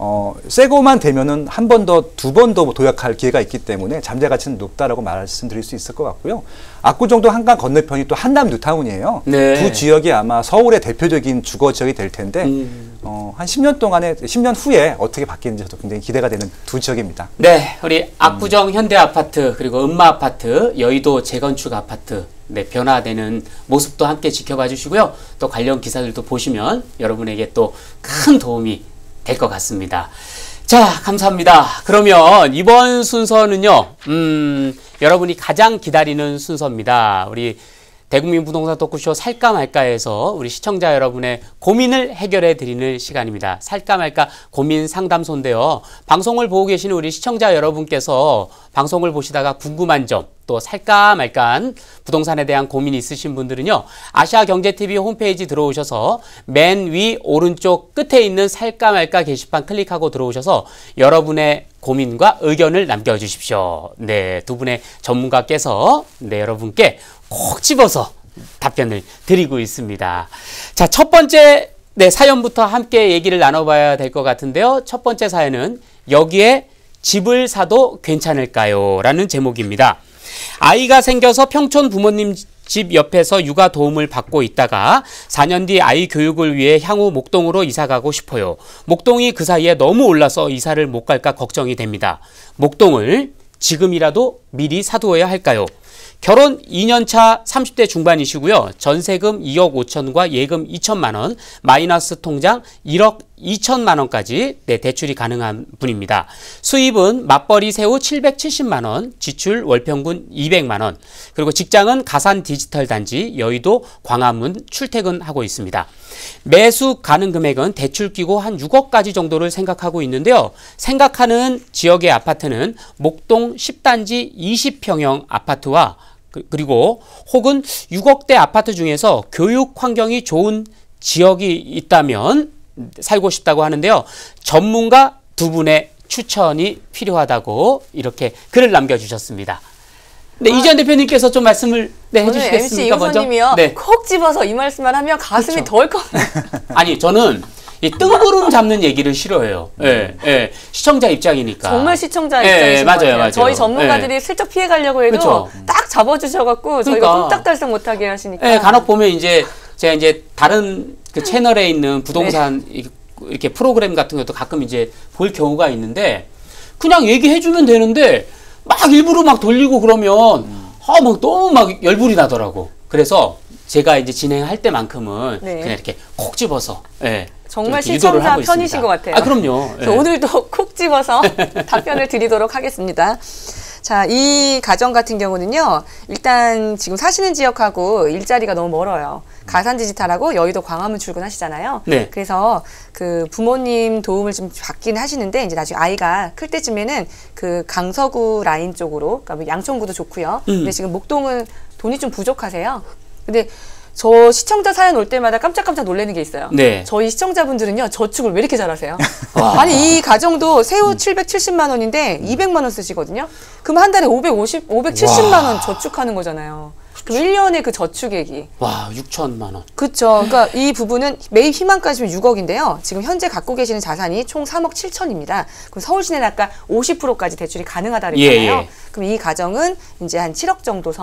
새거만 되면은 한 번 더, 두 번 더 도약할 기회가 있기 때문에 잠재 가치는 높다라고 말씀드릴 수 있을 것 같고요. 압구정도 한강 건너편이 또 한남 뉴타운이에요. 두 지역이 아마 서울의 대표적인 주거 지역이 될 텐데 한 10년 동안에 10년 후에 어떻게 바뀌는지도 굉장히 기대가 되는 두 지역입니다. 네, 우리 압구정 현대아파트 그리고 음마아파트, 여의도 재건축 아파트 변화되는 모습도 함께 지켜봐 주시고요. 또 관련 기사들도 보시면 여러분에게 또 큰 도움이 될 것 같습니다. 자, 감사합니다. 그러면 이번 순서는요, 여러분이 가장 기다리는 순서입니다. 우리 대국민 부동산 토크쇼 살까 말까에서 우리 시청자 여러분의 고민을 해결해 드리는 시간입니다. 살까 말까 고민 상담소인데요. 방송을 보고 계시는 우리 시청자 여러분께서 방송을 보시다가 궁금한 점, 또 살까 말까한 부동산에 대한 고민이 있으신 분들은요. 아시아경제TV 홈페이지 들어오셔서 맨 위 오른쪽 끝에 있는 살까 말까 게시판 클릭하고 들어오셔서 여러분의 고민과 의견을 남겨주십시오. 네, 두 분의 전문가께서 여러분께 콕 집어서 답변을 드리고 있습니다. 자, 첫 번째 사연부터 함께 얘기를 나눠봐야 될 것 같은데요. 첫 번째 사연은 여기에 집을 사도 괜찮을까요? 라는 제목입니다. 아이가 생겨서 평촌 부모님 집 옆에서 육아 도움을 받고 있다가 4년 뒤 아이 교육을 위해 향후 목동으로 이사 가고 싶어요. 목동이 그 사이에 너무 올라서 이사를 못 갈까 걱정이 됩니다. 목동을 지금이라도 미리 사두어야 할까요? 결혼 2년차 30대 중반이시고요. 전세금 2억 5천과 예금 2천만 원, 마이너스 통장 1억 2천만 원까지 대출이 가능한 분입니다. 수입은 맞벌이 세후 770만 원, 지출 월평균 200만 원, 그리고 직장은 가산 디지털 단지 여의도 광화문 출퇴근하고 있습니다. 매수 가능 금액은 대출 끼고 한 6억까지 정도를 생각하고 있는데요. 생각하는 지역의 아파트는 목동 10단지 20평형 아파트와 그리고 혹은 6억대 아파트 중에서 교육 환경이 좋은 지역이 있다면 살고 싶다고 하는데요. 전문가 두 분의 추천이 필요하다고 이렇게 글을 남겨주셨습니다. 네, 이지연 대표님께서 좀 말씀을 해주시겠습니까? MC 이호선님이요. 네. 콕 집어서 이 말씀만 하면 가슴이 덜 커. 아니 저는 이 뜬구름 잡는 얘기를 싫어해요. 시청자 입장이니까. 정말 시청자 입장이신 것 같아요. 맞아요. 저희 전문가들이 슬쩍 피해가려고 해도 그쵸? 딱 잡아주셔갖고 저희가 꼼짝달싹 못하게 하시니까. 간혹 보면 이제 제가 이제 다른 그 채널에 있는 부동산 이렇게 프로그램 같은 것도 가끔 이제 볼 경우가 있는데 그냥 얘기해주면 되는데 막 일부러 막 돌리고 그러면 막 너무 막 열불이 나더라고. 그래서 제가 이제 진행할 때만큼은 그냥 이렇게 콕 집어서 정말 시청자 편이신 것 같아요. 그럼요. 오늘도 콕 집어서 답변을 드리도록 하겠습니다. 자, 이 가정 같은 경우는요. 일단 지금 사시는 지역하고 일자리가 너무 멀어요. 가산 디지털하고 여의도 광화문 출근하시잖아요. 네. 그래서 그 부모님 도움을 좀 받긴 하시는데 이제 나중에 아이가 클 때쯤에는 그 강서구 라인 쪽으로, 그러니까 양천구도 좋고요. 근데 지금 목동은 돈이 좀 부족하세요. 근데 저 시청자 사연 올 때마다 깜짝깜짝 놀라는 게 있어요. 네. 저희 시청자분들은요, 저축을 왜 이렇게 잘하세요? 아니, 이 가정도 세후 770만 원인데 200만 원 쓰시거든요? 그럼 한 달에 570만 원 저축하는 거잖아요. 그럼 1년에 그 저축액이. 와, 6천만 원. 그렇죠. 그러니까 이 부분은 매입 희망까지면 6억인데요. 지금 현재 갖고 계시는 자산이 총 3억 7천입니다. 그럼 서울시내는 아까 50%까지 대출이 가능하다고 했잖아요. 그럼 이 가정은 이제 한 7억 정도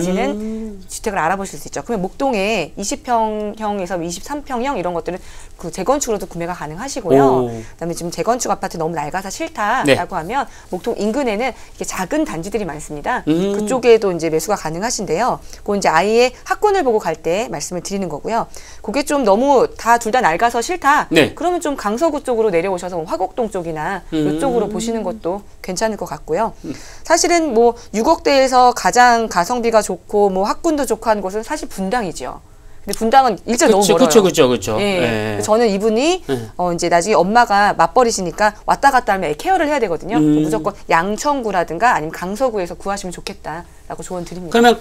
선까지는 주택을 알아보실 수 있죠. 그러면 목동에 20평형에서 23평형 이런 것들은 그 재건축으로도 구매가 가능하시고요. 그다음에 지금 재건축 아파트 너무 낡아서 싫다라고 하면 목동 인근에는 이렇게 작은 단지들이 많습니다. 그쪽에도 이제 매수가 가능하신데요. 그건 이제 아이의 학군을 보고 갈 때 말씀을 드리는 거고요. 그게 좀 너무 둘 다 낡아서 싫다. 그러면 좀 강서구 쪽으로 내려오셔서 화곡동 쪽이나 이쪽으로 보시는 것도 괜찮을 것 같고요. 사실은 뭐 6억대에서 가장 가성비가 좋고 뭐 학군도 좋고 하는 곳은 사실 분당이죠. 근데 분당은 일자리 너무 멀어요. 그렇죠. 저는 이분이 이제 나중에 엄마가 맞벌이시니까 왔다 갔다 하면 케어를 해야 되거든요. 무조건 양천구라든가 아니면 강서구에서 구하시면 좋겠다라고 조언 드립니다. 그러면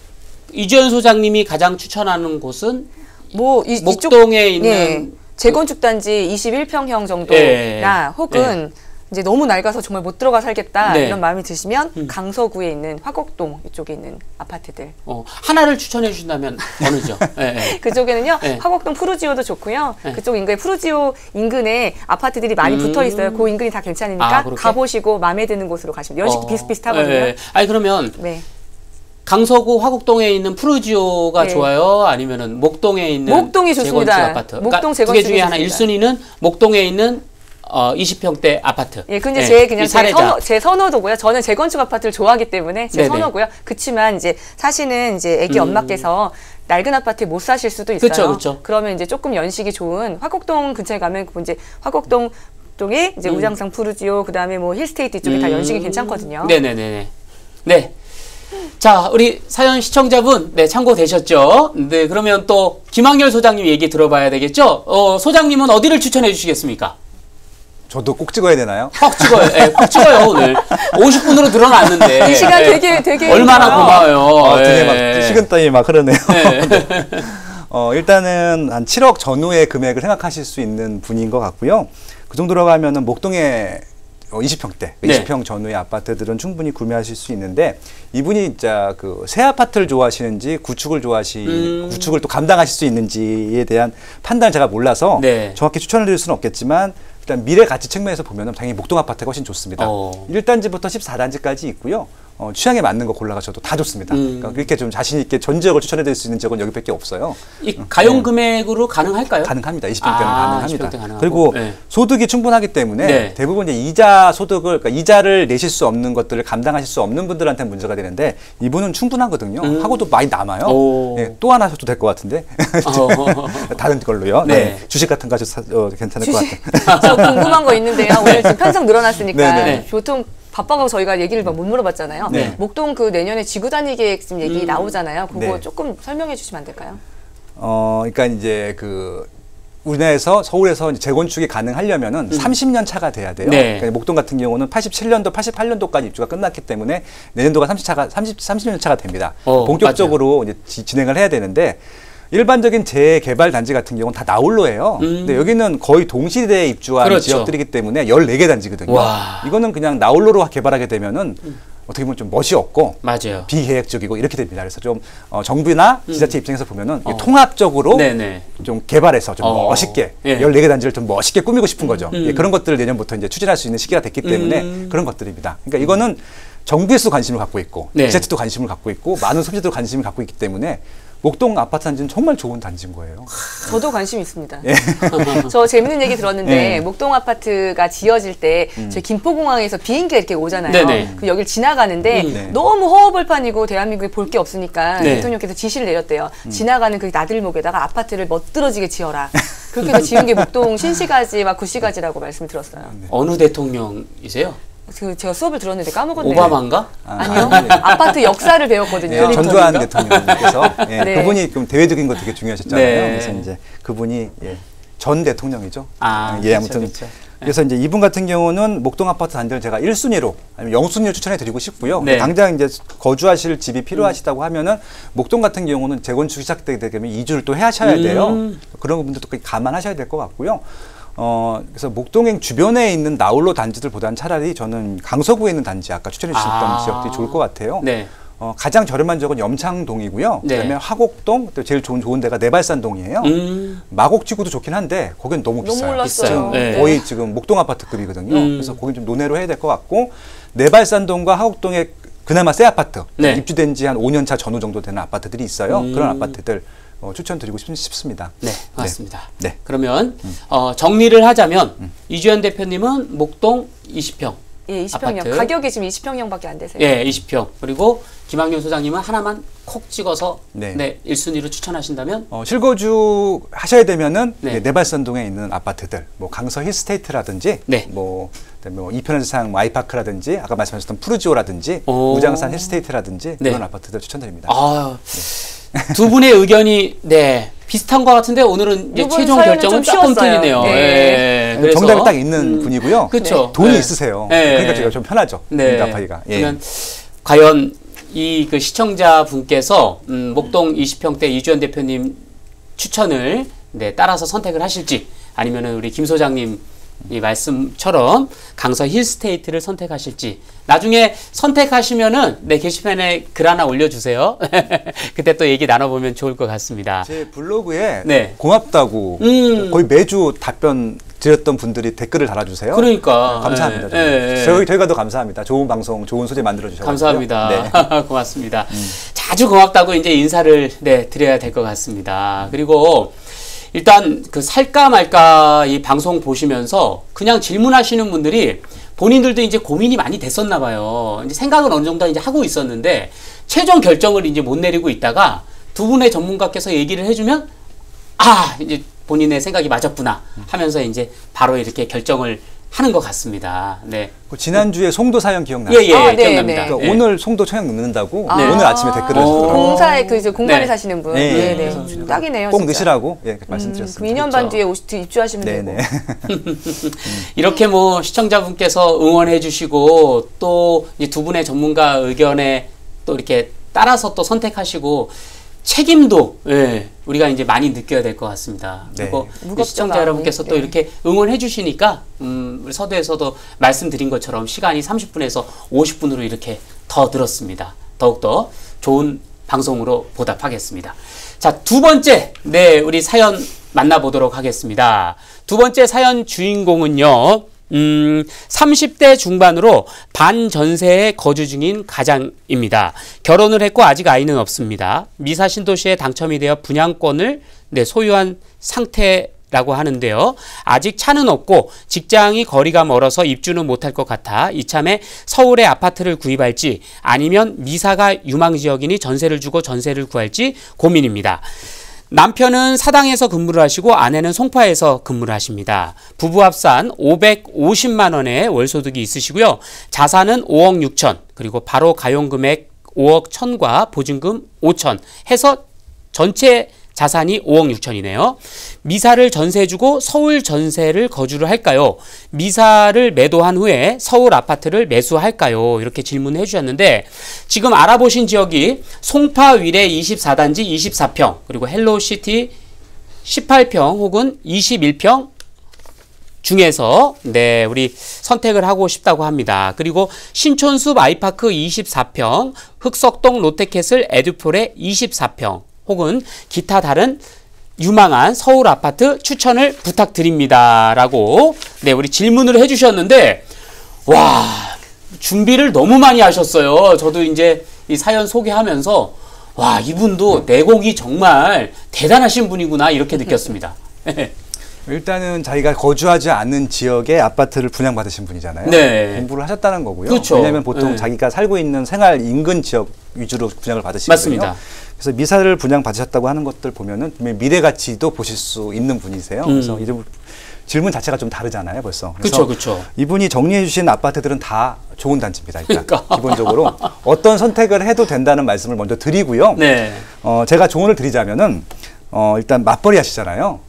이지연 소장님이 가장 추천하는 곳은 뭐 목동에 있는 재건축 단지 21평형 정도나 혹은 이제 너무 낡아서 정말 못 들어가 살겠다 이런 마음이 드시면 강서구에 있는 화곡동 이쪽에 있는 아파트들 하나를 추천해 주신다면 어느죠? 그쪽에는요 화곡동 푸르지오도 좋고요. 그쪽 인근에 푸르지오 인근에 아파트들이 많이 붙어 있어요. 그 인근이 다 괜찮으니까 가보시고 마음에 드는 곳으로 가시면 연식도 비슷비슷하거든요. 아니 그러면 강서구 화곡동에 있는 푸르지오가 좋아요? 아니면은 목동에 있는 목동이 좋습니다. 재건축 아파트? 목동 두 개 중에 하나 1순위는 목동에 있는 20평대 아파트. 근데 제 선호도고요. 저는 재건축 아파트를 좋아하기 때문에 제 선호고요. 그렇지만 이제 사실은 이제 애기 엄마께서 낡은 아파트에 못 사실 수도 있어요. 그렇죠. 그러면 이제 조금 연식이 좋은 화곡동 근처에 가면 이제 화곡동 쪽에 이제 우장상 푸르지오 그다음에 뭐 힐스테이트 쪽에 다 연식이 괜찮거든요. 네. 자, 우리 사연 시청자분, 참고되셨죠? 네, 그러면 또 김학열 소장님 얘기 들어봐야 되겠죠? 소장님은 어디를 추천해 주시겠습니까? 저도 꼭 찍어야 되나요? 꼭 찍어요. 꼭 찍어요, 오늘. 50분으로 늘어났는데. 이 시간 되게 얼마나 고마워요. 되게 막 식은땀이 막 흐르네요. 일단은 한 7억 전후의 금액을 생각하실 수 있는 분인 것 같고요. 그 정도라고 하면은 목동에 20평대, 20평 전후의 아파트들은 충분히 구매하실 수 있는데 이분이 진짜 그 새 아파트를 좋아하시는지 구축을 구축을 또 감당하실 수 있는지에 대한 판단을 제가 몰라서 정확히 추천을 드릴 수는 없겠지만 일단 미래 가치 측면에서 보면 당연히 목동 아파트가 훨씬 좋습니다. 1단지부터 14단지까지 있고요. 취향에 맞는 거 골라가셔도 다 좋습니다. 그러니까 그렇게 좀 자신 있게 전 지역을 추천해드릴 수 있는 지역은 여기밖에 없어요. 이 가용 금액으로 가능할까요? 가능합니다. 20평 때는 가능합니다. 20평 때 그리고 소득이 충분하기 때문에 대부분 이제 이자 소득을, 그러니까 이자를 내실 수 없는 것들을 감당하실 수 없는 분들한테 문제가 되는데 이분은 충분하거든요. 하고도 많이 남아요. 또 하나 하셔도 될 것 같은데 다른 걸로요. 주식 같은 거 하셔도 괜찮을 것 같아요. 저 궁금한 거 있는데요. 오늘 지금 편성 늘어났으니까 보통 바빠서 저희가 얘기를 못 물어봤잖아요. 목동 그 내년에 지구단위 계획 지금 얘기 나오잖아요. 그거 조금 설명해 주시면 안 될까요? 그러니까 이제 우리나라에서 서울에서 재건축이 가능하려면은 30년 차가 돼야 돼요. 그러니까 목동 같은 경우는 87년도, 88년도까지 입주가 끝났기 때문에 내년도가 30년 차가 됩니다. 본격적으로 이제 진행을 해야 되는데 일반적인 재개발 단지 같은 경우는 다 나홀로예요. 근데 여기는 거의 동시대에 입주한 지역들이기 때문에 14개 단지거든요. 이거는 그냥 나홀로로 개발하게 되면은 어떻게 보면 좀 멋이 없고 비계획적이고 이렇게 됩니다. 그래서 좀 정부나 지자체 입장에서 보면은 통합적으로 좀 개발해서 좀 멋있게 14개 단지를 좀 멋있게 꾸미고 싶은 거죠. 그런 것들을 내년부터 이제 추진할 수 있는 시기가 됐기 때문에 그런 것들입니다. 그러니까 이거는 정부에서도 관심을 갖고 있고 지자체도 관심을 갖고 있고 많은 소비자도 관심을 갖고 있기 때문에 목동 아파트 단지는 정말 좋은 단지인 거예요. 저도 관심 있습니다. 저 재밌는 얘기 들었는데 목동 아파트가 지어질 때 저희 김포공항에서 비행기가 이렇게 오잖아요. 그 여길 지나가는데 너무 허허벌판이고 대한민국에 볼 게 없으니까 대통령께서 지시를 내렸대요. 지나가는 그 나들목에다가 아파트를 멋들어지게 지어라. 그렇게 해서 지은 게 목동 신시가지와 구시가지라고 말씀을 들었어요. 어느 대통령이세요? 제가 수업을 들었는데 까먹었네요. 오바마인가? 아니요. 아파트 역사를 배웠거든요. 전두환 대통령님께서 그분이 좀 대외적인 거 되게 중요하셨잖아요. 그래서 이제 그분이 전 대통령이죠. 아무튼 그래서 이제 이분 같은 경우는 목동 아파트 단지를 제가 1순위로 아니면 0순위로 추천해 드리고 싶고요. 당장 이제 거주하실 집이 필요하시다고 하면은 목동 같은 경우는 재건축 시작되게 되면 이주를 또 하셔야 돼요. 그런 부분들도 감안하셔야 될 것 같고요. 그래서 목동행 주변에 있는 나홀로 단지들보다는 차라리 저는 강서구에 있는 단지 아까 추천해 주셨던 지역들이 좋을 것 같아요. 가장 저렴한 지역은 염창동이고요. 그다음에 화곡동, 또 제일 좋은 데가 내발산동이에요. 마곡지구도 좋긴 한데 거긴 너무 비싸요. 너무 올랐어요. 거의 지금 목동 아파트급이거든요. 그래서 거긴 좀 논외로 해야 될 것 같고 내발산동과 화곡동에 그나마 새 아파트 입주된 지 한 5년 차 전후 정도 되는 아파트들이 있어요. 그런 아파트들 추천드리고 싶습니다. 네, 맞습니다. 그러면 정리를 하자면 이주연 대표님은 목동 20평. 20평형. 아파트. 가격이 지금 20평형밖에 안 되세요. 20평. 그리고 김학용 소장님은 하나만 콕 찍어서 1순위로 추천하신다면? 실거주 하셔야 되면은 내발산동에 있는 아파트들, 뭐 강서 힐스테이트라든지, 그다음에 이편한세상 아이파크라든지, 아까 말씀하셨던 푸르지오라든지, 우장산 힐스테이트라든지 그런 아파트들 추천드립니다. 두 분의 의견이 비슷한 것 같은데 오늘은 이제 최종 결정은 조금 틀리네요. 그래서 정답이 딱 있는 분이고요. 그렇죠. 돈이 있으세요. 그러니까 제가 좀 편하죠. 응답하기가. 그러면 과연 이 시청자 분께서 목동 20평대 이주연 대표님 추천을 따라서 선택을 하실지 아니면은 우리 김 소장님 이 말씀처럼 강서 힐스테이트를 선택하실지 나중에 선택하시면은 게시판에 글 하나 올려주세요. 그때 또 얘기 나눠보면 좋을 것 같습니다. 제 블로그에 고맙다고 거의 매주 답변 드렸던 분들이 댓글을 달아주세요. 그러니까 감사합니다. 저희가 더 감사합니다. 좋은 방송, 좋은 소재 만들어주셔서 감사합니다. 고맙습니다. 자주 고맙다고 이제 인사를 드려야 될 것 같습니다. 그리고 일단 살까 말까 이 방송 보시면서 그냥 질문하시는 분들이 본인들도 이제 고민이 많이 됐었나 봐요. 이제 생각은 어느 정도 이제 하고 있었는데 최종 결정을 이제 못 내리고 있다가 두 분의 전문가께서 얘기를 해주면 이제 본인의 생각이 맞았구나 하면서 이제 바로 이렇게 결정을 하는 것 같습니다. 지난주에 송도 사연 기억나요? 기억납니다. 그러니까 오늘 송도 청약 넣는다고 오늘 아침에 댓글을 주더라고요. 공사에 공간에 사시는 분. 딱이네요. 꼭 진짜. 넣으시라고 말씀드렸습니다. 2년 반 뒤에 입주하시면 되고. 이렇게 시청자분께서 응원해 주시고 또 두 분의 전문가 의견에 또 이렇게 따라서 또 선택하시고 책임도 우리가 이제 많이 느껴야 될 것 같습니다. 그리고 시청자 여러분께서 또 이렇게 응원해 주시니까 우리 서두에서도 말씀드린 것처럼 시간이 30분에서 50분으로 이렇게 더 늘었습니다. 더욱더 좋은 방송으로 보답하겠습니다. 자, 두 번째 우리 사연 만나보도록 하겠습니다. 두 번째 사연 주인공은요. 30대 중반으로 반전세에 거주 중인 가장입니다. 결혼을 했고 아직 아이는 없습니다. 미사 신도시에 당첨이 되어 분양권을 소유한 상태라고 하는데요. 아직 차는 없고 직장이 거리가 멀어서 입주는 못할 것 같아 이참에 서울에 아파트를 구입할지 아니면 미사가 유망지역이니 전세를 주고 전세를 구할지 고민입니다. 남편은 사당에서 근무를 하시고 아내는 송파에서 근무를 하십니다. 부부 합산 550만 원의 월소득이 있으시고요. 자산은 5억 6천, 그리고 바로 가용금액 5억 1천과 보증금 5천 해서 전체 자산이 5억 6천이네요. 미사를 전세 주고 서울 전세를 거주를 할까요? 미사를 매도한 후에 서울 아파트를 매수할까요? 이렇게 질문을 해주셨는데 지금 알아보신 지역이 송파 위례 24단지 24평 그리고 헬로시티 18평 혹은 21평 중에서 우리 선택을 하고 싶다고 합니다. 그리고 신촌숲 아이파크 24평, 흑석동 롯데캐슬 에듀폴의 24평 혹은 기타 다른 유망한 서울 아파트 추천을 부탁드립니다. 라고 우리 질문을 해주셨는데 와, 준비를 너무 많이 하셨어요. 저도 이제 이 사연 소개하면서 와, 이분도 내공이 정말 대단하신 분이구나 이렇게 느꼈습니다. 일단은 자기가 거주하지 않는 지역에 아파트를 분양받으신 분이잖아요. 네. 공부를 하셨다는 거고요. 그렇죠. 왜냐하면 보통 자기가 살고 있는 생활 인근 지역 위주로 분양을 받으시거든요. 맞습니다. 그래서 미사를 분양받으셨다고 하는 것들 보면은 미래 가치도 보실 수 있는 분이세요. 그래서 이제 질문 자체가 좀 다르잖아요, 벌써. 그렇죠. 이분이 정리해 주신 아파트들은 다 좋은 단지입니다. 일단 그러니까. 기본적으로 어떤 선택을 해도 된다는 말씀을 먼저 드리고요. 네. 제가 조언을 드리자면은 일단 맞벌이 하시잖아요.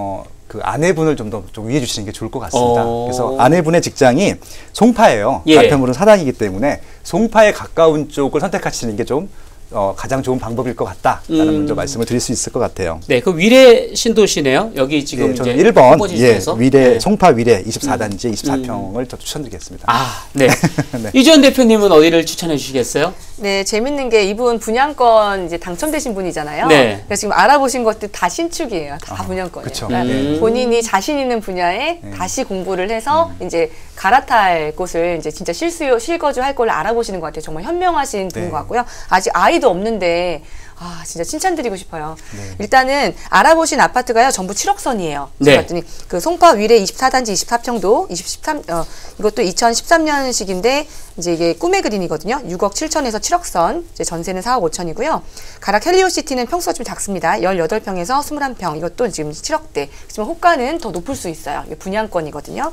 그 아내분을 좀 더 좀 위해 주시는 게 좋을 것 같습니다. 그래서 아내분의 직장이 송파예요. 예. 남편분은 사당이기 때문에 송파에 가까운 쪽을 선택하시는 게 좀 가장 좋은 방법일 것 같다라는 먼저 말씀을 드릴 수 있을 것 같아요. 네, 그 위례 신도시네요. 여기 지금 저는 이제 1번 위례 송파 위례 24단지 24평을 저 추천드리겠습니다. 아, 네. 네. 이주연 대표님은 어디를 추천해 주시겠어요? 네, 재밌는 게 이분 분양권 이제 당첨되신 분이잖아요. 네. 그래서 지금 알아보신 것들 다 신축이에요. 다 분양권이에요. 그쵸. 그러니까 본인이 자신 있는 분야에 다시 공부를 해서 이제 갈아탈 곳을 이제 진짜 실거주할 걸 알아보시는 것 같아요. 정말 현명하신 분인 것 같고요. 아직 아이도 없는데 진짜 칭찬드리고 싶어요. 네. 일단은 알아보신 아파트가요, 전부 7억 선이에요. 네. 봤더니 그 송파 위례 24단지 24평도 이것도 2013년식인데 이제 이게 꿈의 그림이거든요. 6억 7천에서 7억 선, 이제 전세는 4억 5천이고요. 가락 헬리오시티는 평수가 좀 작습니다. 18평에서 21평, 이것도 지금 7억대. 하지만 호가는 더 높을 수 있어요. 이게 분양권이거든요.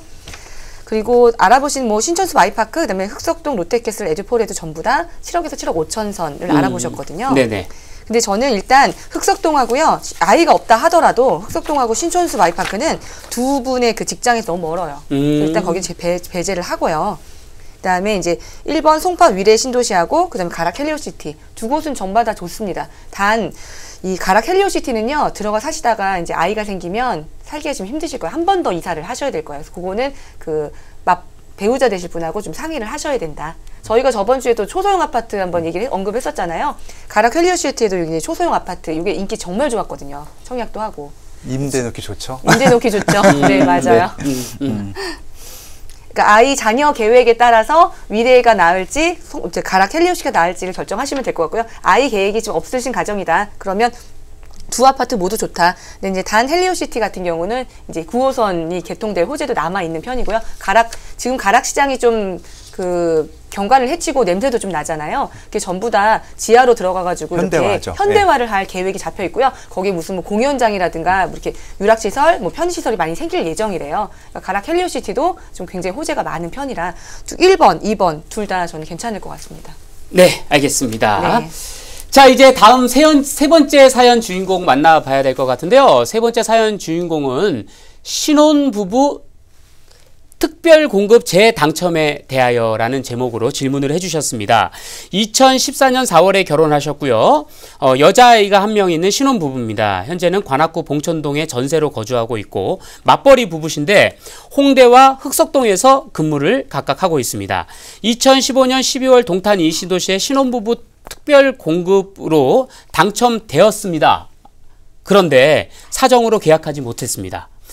그리고 알아보신 신촌숲 아이파크, 그다음에 흑석동 롯데캐슬 에듀폴에도 전부 다 7억에서 7억 5천 선을 알아보셨거든요. 네네. 근데 저는 일단 흑석동하고요, 아이가 없다 하더라도 흑석동하고 신촌숲 아이파크는 두 분의 그 직장에서 너무 멀어요. 일단 거기 배제를 하고요. 그다음에 이제 1번 송파 위례 신도시하고 그다음에 가락 헬리오시티 두 곳은 전부 다 좋습니다. 단 이 가락 헬리오시티는요, 들어가 사시다가 이제 아이가 생기면 살기가 좀 힘드실 거예요. 한 번 더 이사를 하셔야 될 거예요. 그래서 그거는 그 배우자 되실 분하고 좀 상의를 하셔야 된다. 저희가 저번 주에도 초소형 아파트 한번 언급했었잖아요. 가락 헬리오시티에도 여기 초소형 아파트, 이게 인기 정말 좋았거든요. 청약도 하고. 임대 놓기 좋죠. 임대 놓기 좋죠. 네, 맞아요. 그러니까 아이 자녀 계획에 따라서 위례가 나을지 가락 헬리오시티가 나을지를 결정하시면 될 것 같고요. 아이 계획이 좀 없으신 가정이다. 그러면 두 아파트 모두 좋다. 근데 이제 단 헬리오시티 같은 경우는 이제 9호선이 개통될 호재도 남아 있는 편이고요. 지금 가락 시장이 좀 경관을 해치고 냄새도 좀 나잖아요. 그게 전부 다 지하로 들어가가지고 이렇게 현대화를 할 계획이 잡혀 있고요. 거기 무슨 공연장이라든가 이렇게 유락시설, 편의시설이 많이 생길 예정이래요. 그러니까 가락 헬리오시티도 좀 굉장히 호재가 많은 편이라 1번, 2번 둘 다 저는 괜찮을 것 같습니다. 네, 알겠습니다. 네. 자, 이제 다음 세 번째 사연 주인공 만나봐야 될 것 같은데요. 세 번째 사연 주인공은 신혼부부 특별 공급 재당첨에 대하여라는 제목으로 질문을 해주셨습니다. 2014년 4월에 결혼하셨고요. 여자아이가 한 명 있는 신혼부부입니다. 현재는 관악구 봉천동에 전세로 거주하고 있고 맞벌이 부부신데 홍대와 흑석동에서 근무를 각각 하고 있습니다. 2015년 12월 동탄 이 신도시의 신혼부부 특별 공급으로 당첨되었습니다. 그런데 사정으로 계약하지 못했습니다.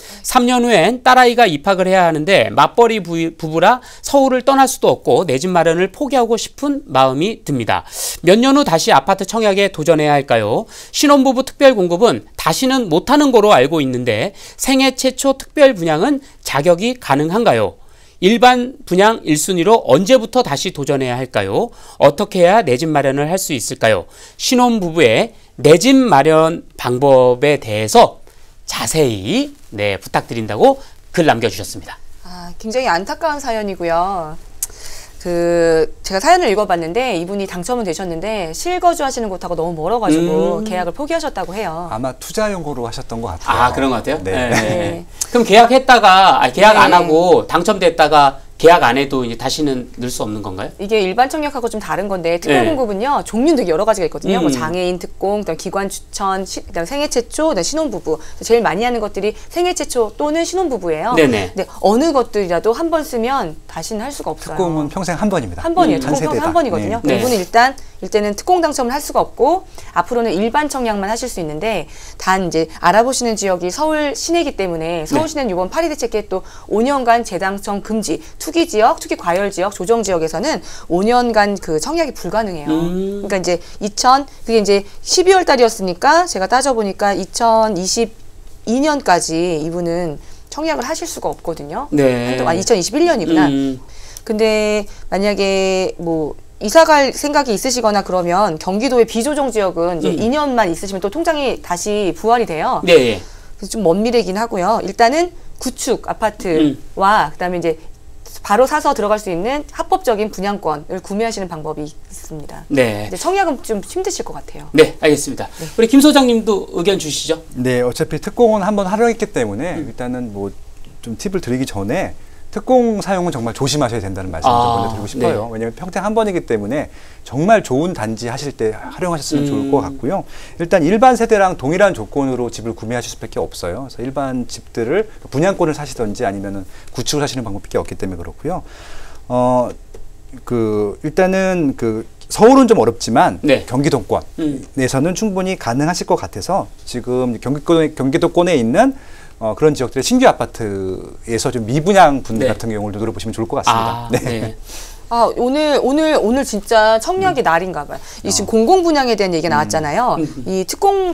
3년 후엔 딸아이가 입학을 해야 하는데 맞벌이 부부라 서울을 떠날 수도 없고 내 집 마련을 포기하고 싶은 마음이 듭니다. 몇 년 후 다시 아파트 청약에 도전해야 할까요? 신혼부부 특별공급은 다시는 못하는 거로 알고 있는데 생애 최초 특별 분양은 자격이 가능한가요? 일반 분양 1순위로 언제부터 다시 도전해야 할까요? 어떻게 해야 내 집 마련을 할 수 있을까요? 신혼부부의 내 집 마련 방법에 대해서 자세히 부탁드린다고 글 남겨주셨습니다. 굉장히 안타까운 사연이고요. 제가 사연을 읽어봤는데 이분이 당첨은 되셨는데 실거주하시는 곳하고 너무 멀어가지고 계약을 포기하셨다고 해요. 아마 투자 용고로 하셨던 것 같아요. 그런 것 같아요? 네. 네. 그럼 계약했다가 계약 안 하고 당첨됐다가 계약 안 해도 이제 다시는 넣을 수 없는 건가요? 이게 일반 청약하고 좀 다른 건데 특별공급은요 종류는 되게 여러 가지가 있거든요. 뭐 장애인 특공, 그다음 기관 추천, 그다음 생애 최초, 그다음 신혼부부. 제일 많이 하는 것들이 생애 최초 또는 신혼부부예요. 네네. 근데 어느 것들이라도 한 번 쓰면 다시는 할 수가 없어요. 특공은 평생 한 번입니다. 한 번이에요. 특공 평생 한 번이거든요. 네. 이분은 일단은 특공 당첨을 할 수가 없고 앞으로는 일반 청약만 하실 수 있는데 단 이제 알아보시는 지역이 서울 시내이기 때문에 서울 시내는 이번 파리 대책에 또 5년간 재당첨 금지, 투기 지역, 투기 과열 지역, 조정 지역에서는 5년간 그 청약이 불가능해요. 그러니까 이제 그게 이제 12월 달이었으니까 제가 따져보니까 2022년까지 이분은 청약을 하실 수가 없거든요. 네. 2021년이구나. 근데 만약에 뭐 이사 갈 생각이 있으시거나 그러면 경기도의 비조정 지역은 이제 2년만 있으시면 또 통장이 다시 부활이 돼요. 네. 그래서 좀 먼 미래긴 하고요. 일단은 구축 아파트와 그다음에 이제 바로 사서 들어갈 수 있는 합법적인 분양권을 구매하시는 방법이 있습니다. 네. 근데 청약은 좀 힘드실 것 같아요. 네, 알겠습니다. 네. 우리 김 소장님도 의견 주시죠. 네, 어차피 특공은 한번 활용했기 때문에 일단은 뭐 좀 팁을 드리기 전에 특공 사용은 정말 조심하셔야 된다는 말씀을 먼저 드리고 싶어요. 네. 왜냐하면 평생 한 번이기 때문에 정말 좋은 단지 하실 때 활용하셨으면 좋을 것 같고요. 일단 일반 세대랑 동일한 조건으로 집을 구매하실 수밖에 없어요. 그래서 일반 집들을 분양권을 사시든지 아니면은 구축을 하시는 방법밖에 없기 때문에 그렇고요. 일단은 서울은 좀 어렵지만 경기도권에서는 충분히 가능하실 것 같아서 지금 경기도권에 있는 그런 지역들의 신규 아파트에서 좀 미분양 분들 같은 경우를 노려보시면 좋을 것 같습니다. 네. 오늘 진짜 청약의 날인가 봐요. 지금 공공분양에 대한 얘기가 나왔잖아요. 이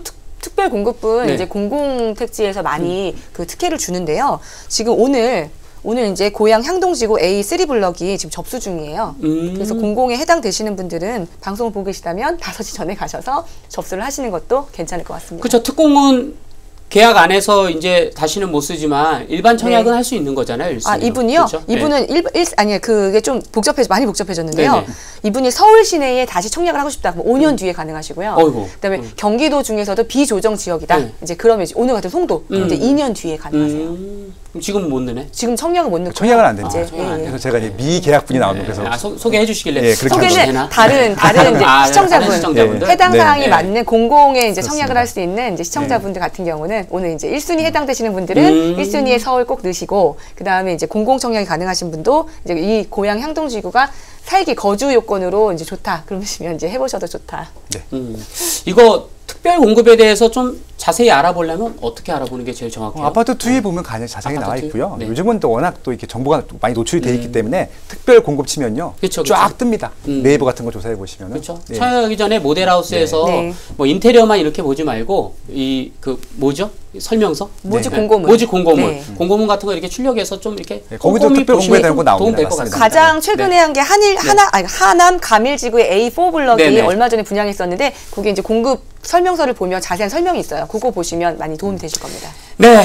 특별공급분 이제 공공택지에서 많이 그 특혜를 주는데요. 지금 오늘 이제 고양 향동지구 A3 블럭이 지금 접수 중이에요. 그래서 공공에 해당되시는 분들은 방송을 보고 계시다면 5시 전에 가셔서 접수를 하시는 것도 괜찮을 것 같습니다. 그렇죠. 특공은 계약 안 해서 이제 다시는 못 쓰지만 일반 청약은 할 수 있는 거잖아요. 1순위로. 이분이요? 그렇죠? 이분은 그게 좀 많이 복잡해졌는데요. 이분이 서울 시내에 다시 청약을 하고 싶다. 그럼 5년 뒤에 가능하시고요. 그다음에 경기도 중에서도 비조정 지역이다. 이제 그러면 오늘 같은 송도 이제 2년 뒤에 가능하세요. 그럼 지금은 못 넣네? 지금 청약은 못 넣고 청약은 안 됩니다. 그래서 제가 이제 미계약분이 나오는 그래서 소개해 주시길래 소개는 다른 이제 시청자분 해당 사항이 맞는 공공에 이제 청약을 할 수 있는 이제 시청자분들 같은 경우는 오늘 이제 1순위 해당되시는 분들은 1순위에 서울 꼭 넣으시고 그다음에 이제 공공 청약이 가능하신 분도 이제 이 고양 향동지구가 살기 거주 요건으로 이제 좋다. 그러시면 이제 해보셔도 좋다. 네. 이거 특별 공급에 대해서 좀 자세히 알아보려면 어떻게 알아보는 게 제일 정확해요? 아파트 투에 보면 자세히 나와 있고요. 요즘은 또 워낙 또 이렇게 정보가 많이 노출이 돼 있기 때문에 특별 공급 치면요. 쫙 뜹니다. 네이버 같은 거 조사해 보시면은. 그렇죠. 청약하기 전에 모델하우스에서 뭐 인테리어만 이렇게 보지 말고 뭐죠? 설명서? 모집 공고문. 모집 공고문. 공고문 같은 거 이렇게 출력해서 좀 이렇게 거기도 특별 공고에 대한 거 나옵니다. 될것 같습니다. 가장 최근에 한 게 하남 가밀지구의 A4 블럭이 얼마 전에 분양했었는데 그게 이제 공급 설명서를 보면 자세한 설명이 있어요. 그거 보시면 많이 도움이 되실 겁니다. 네.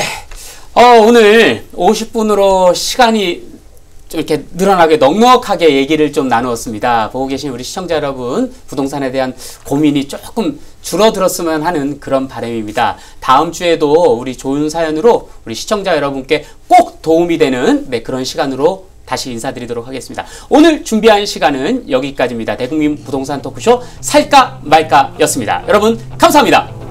오늘 50분으로 시간이 좀 이렇게 늘어나게 넉넉하게 얘기를 좀 나누었습니다. 보고 계신 우리 시청자 여러분, 부동산에 대한 고민이 조금 줄어들었으면 하는 그런 바람입니다. 다음 주에도 우리 좋은 사연으로 우리 시청자 여러분께 꼭 도움이 되는 그런 시간으로 다시 인사드리도록 하겠습니다. 오늘 준비한 시간은 여기까지입니다. 대국민 부동산 토크쇼 살까 말까 였습니다. 여러분 감사합니다.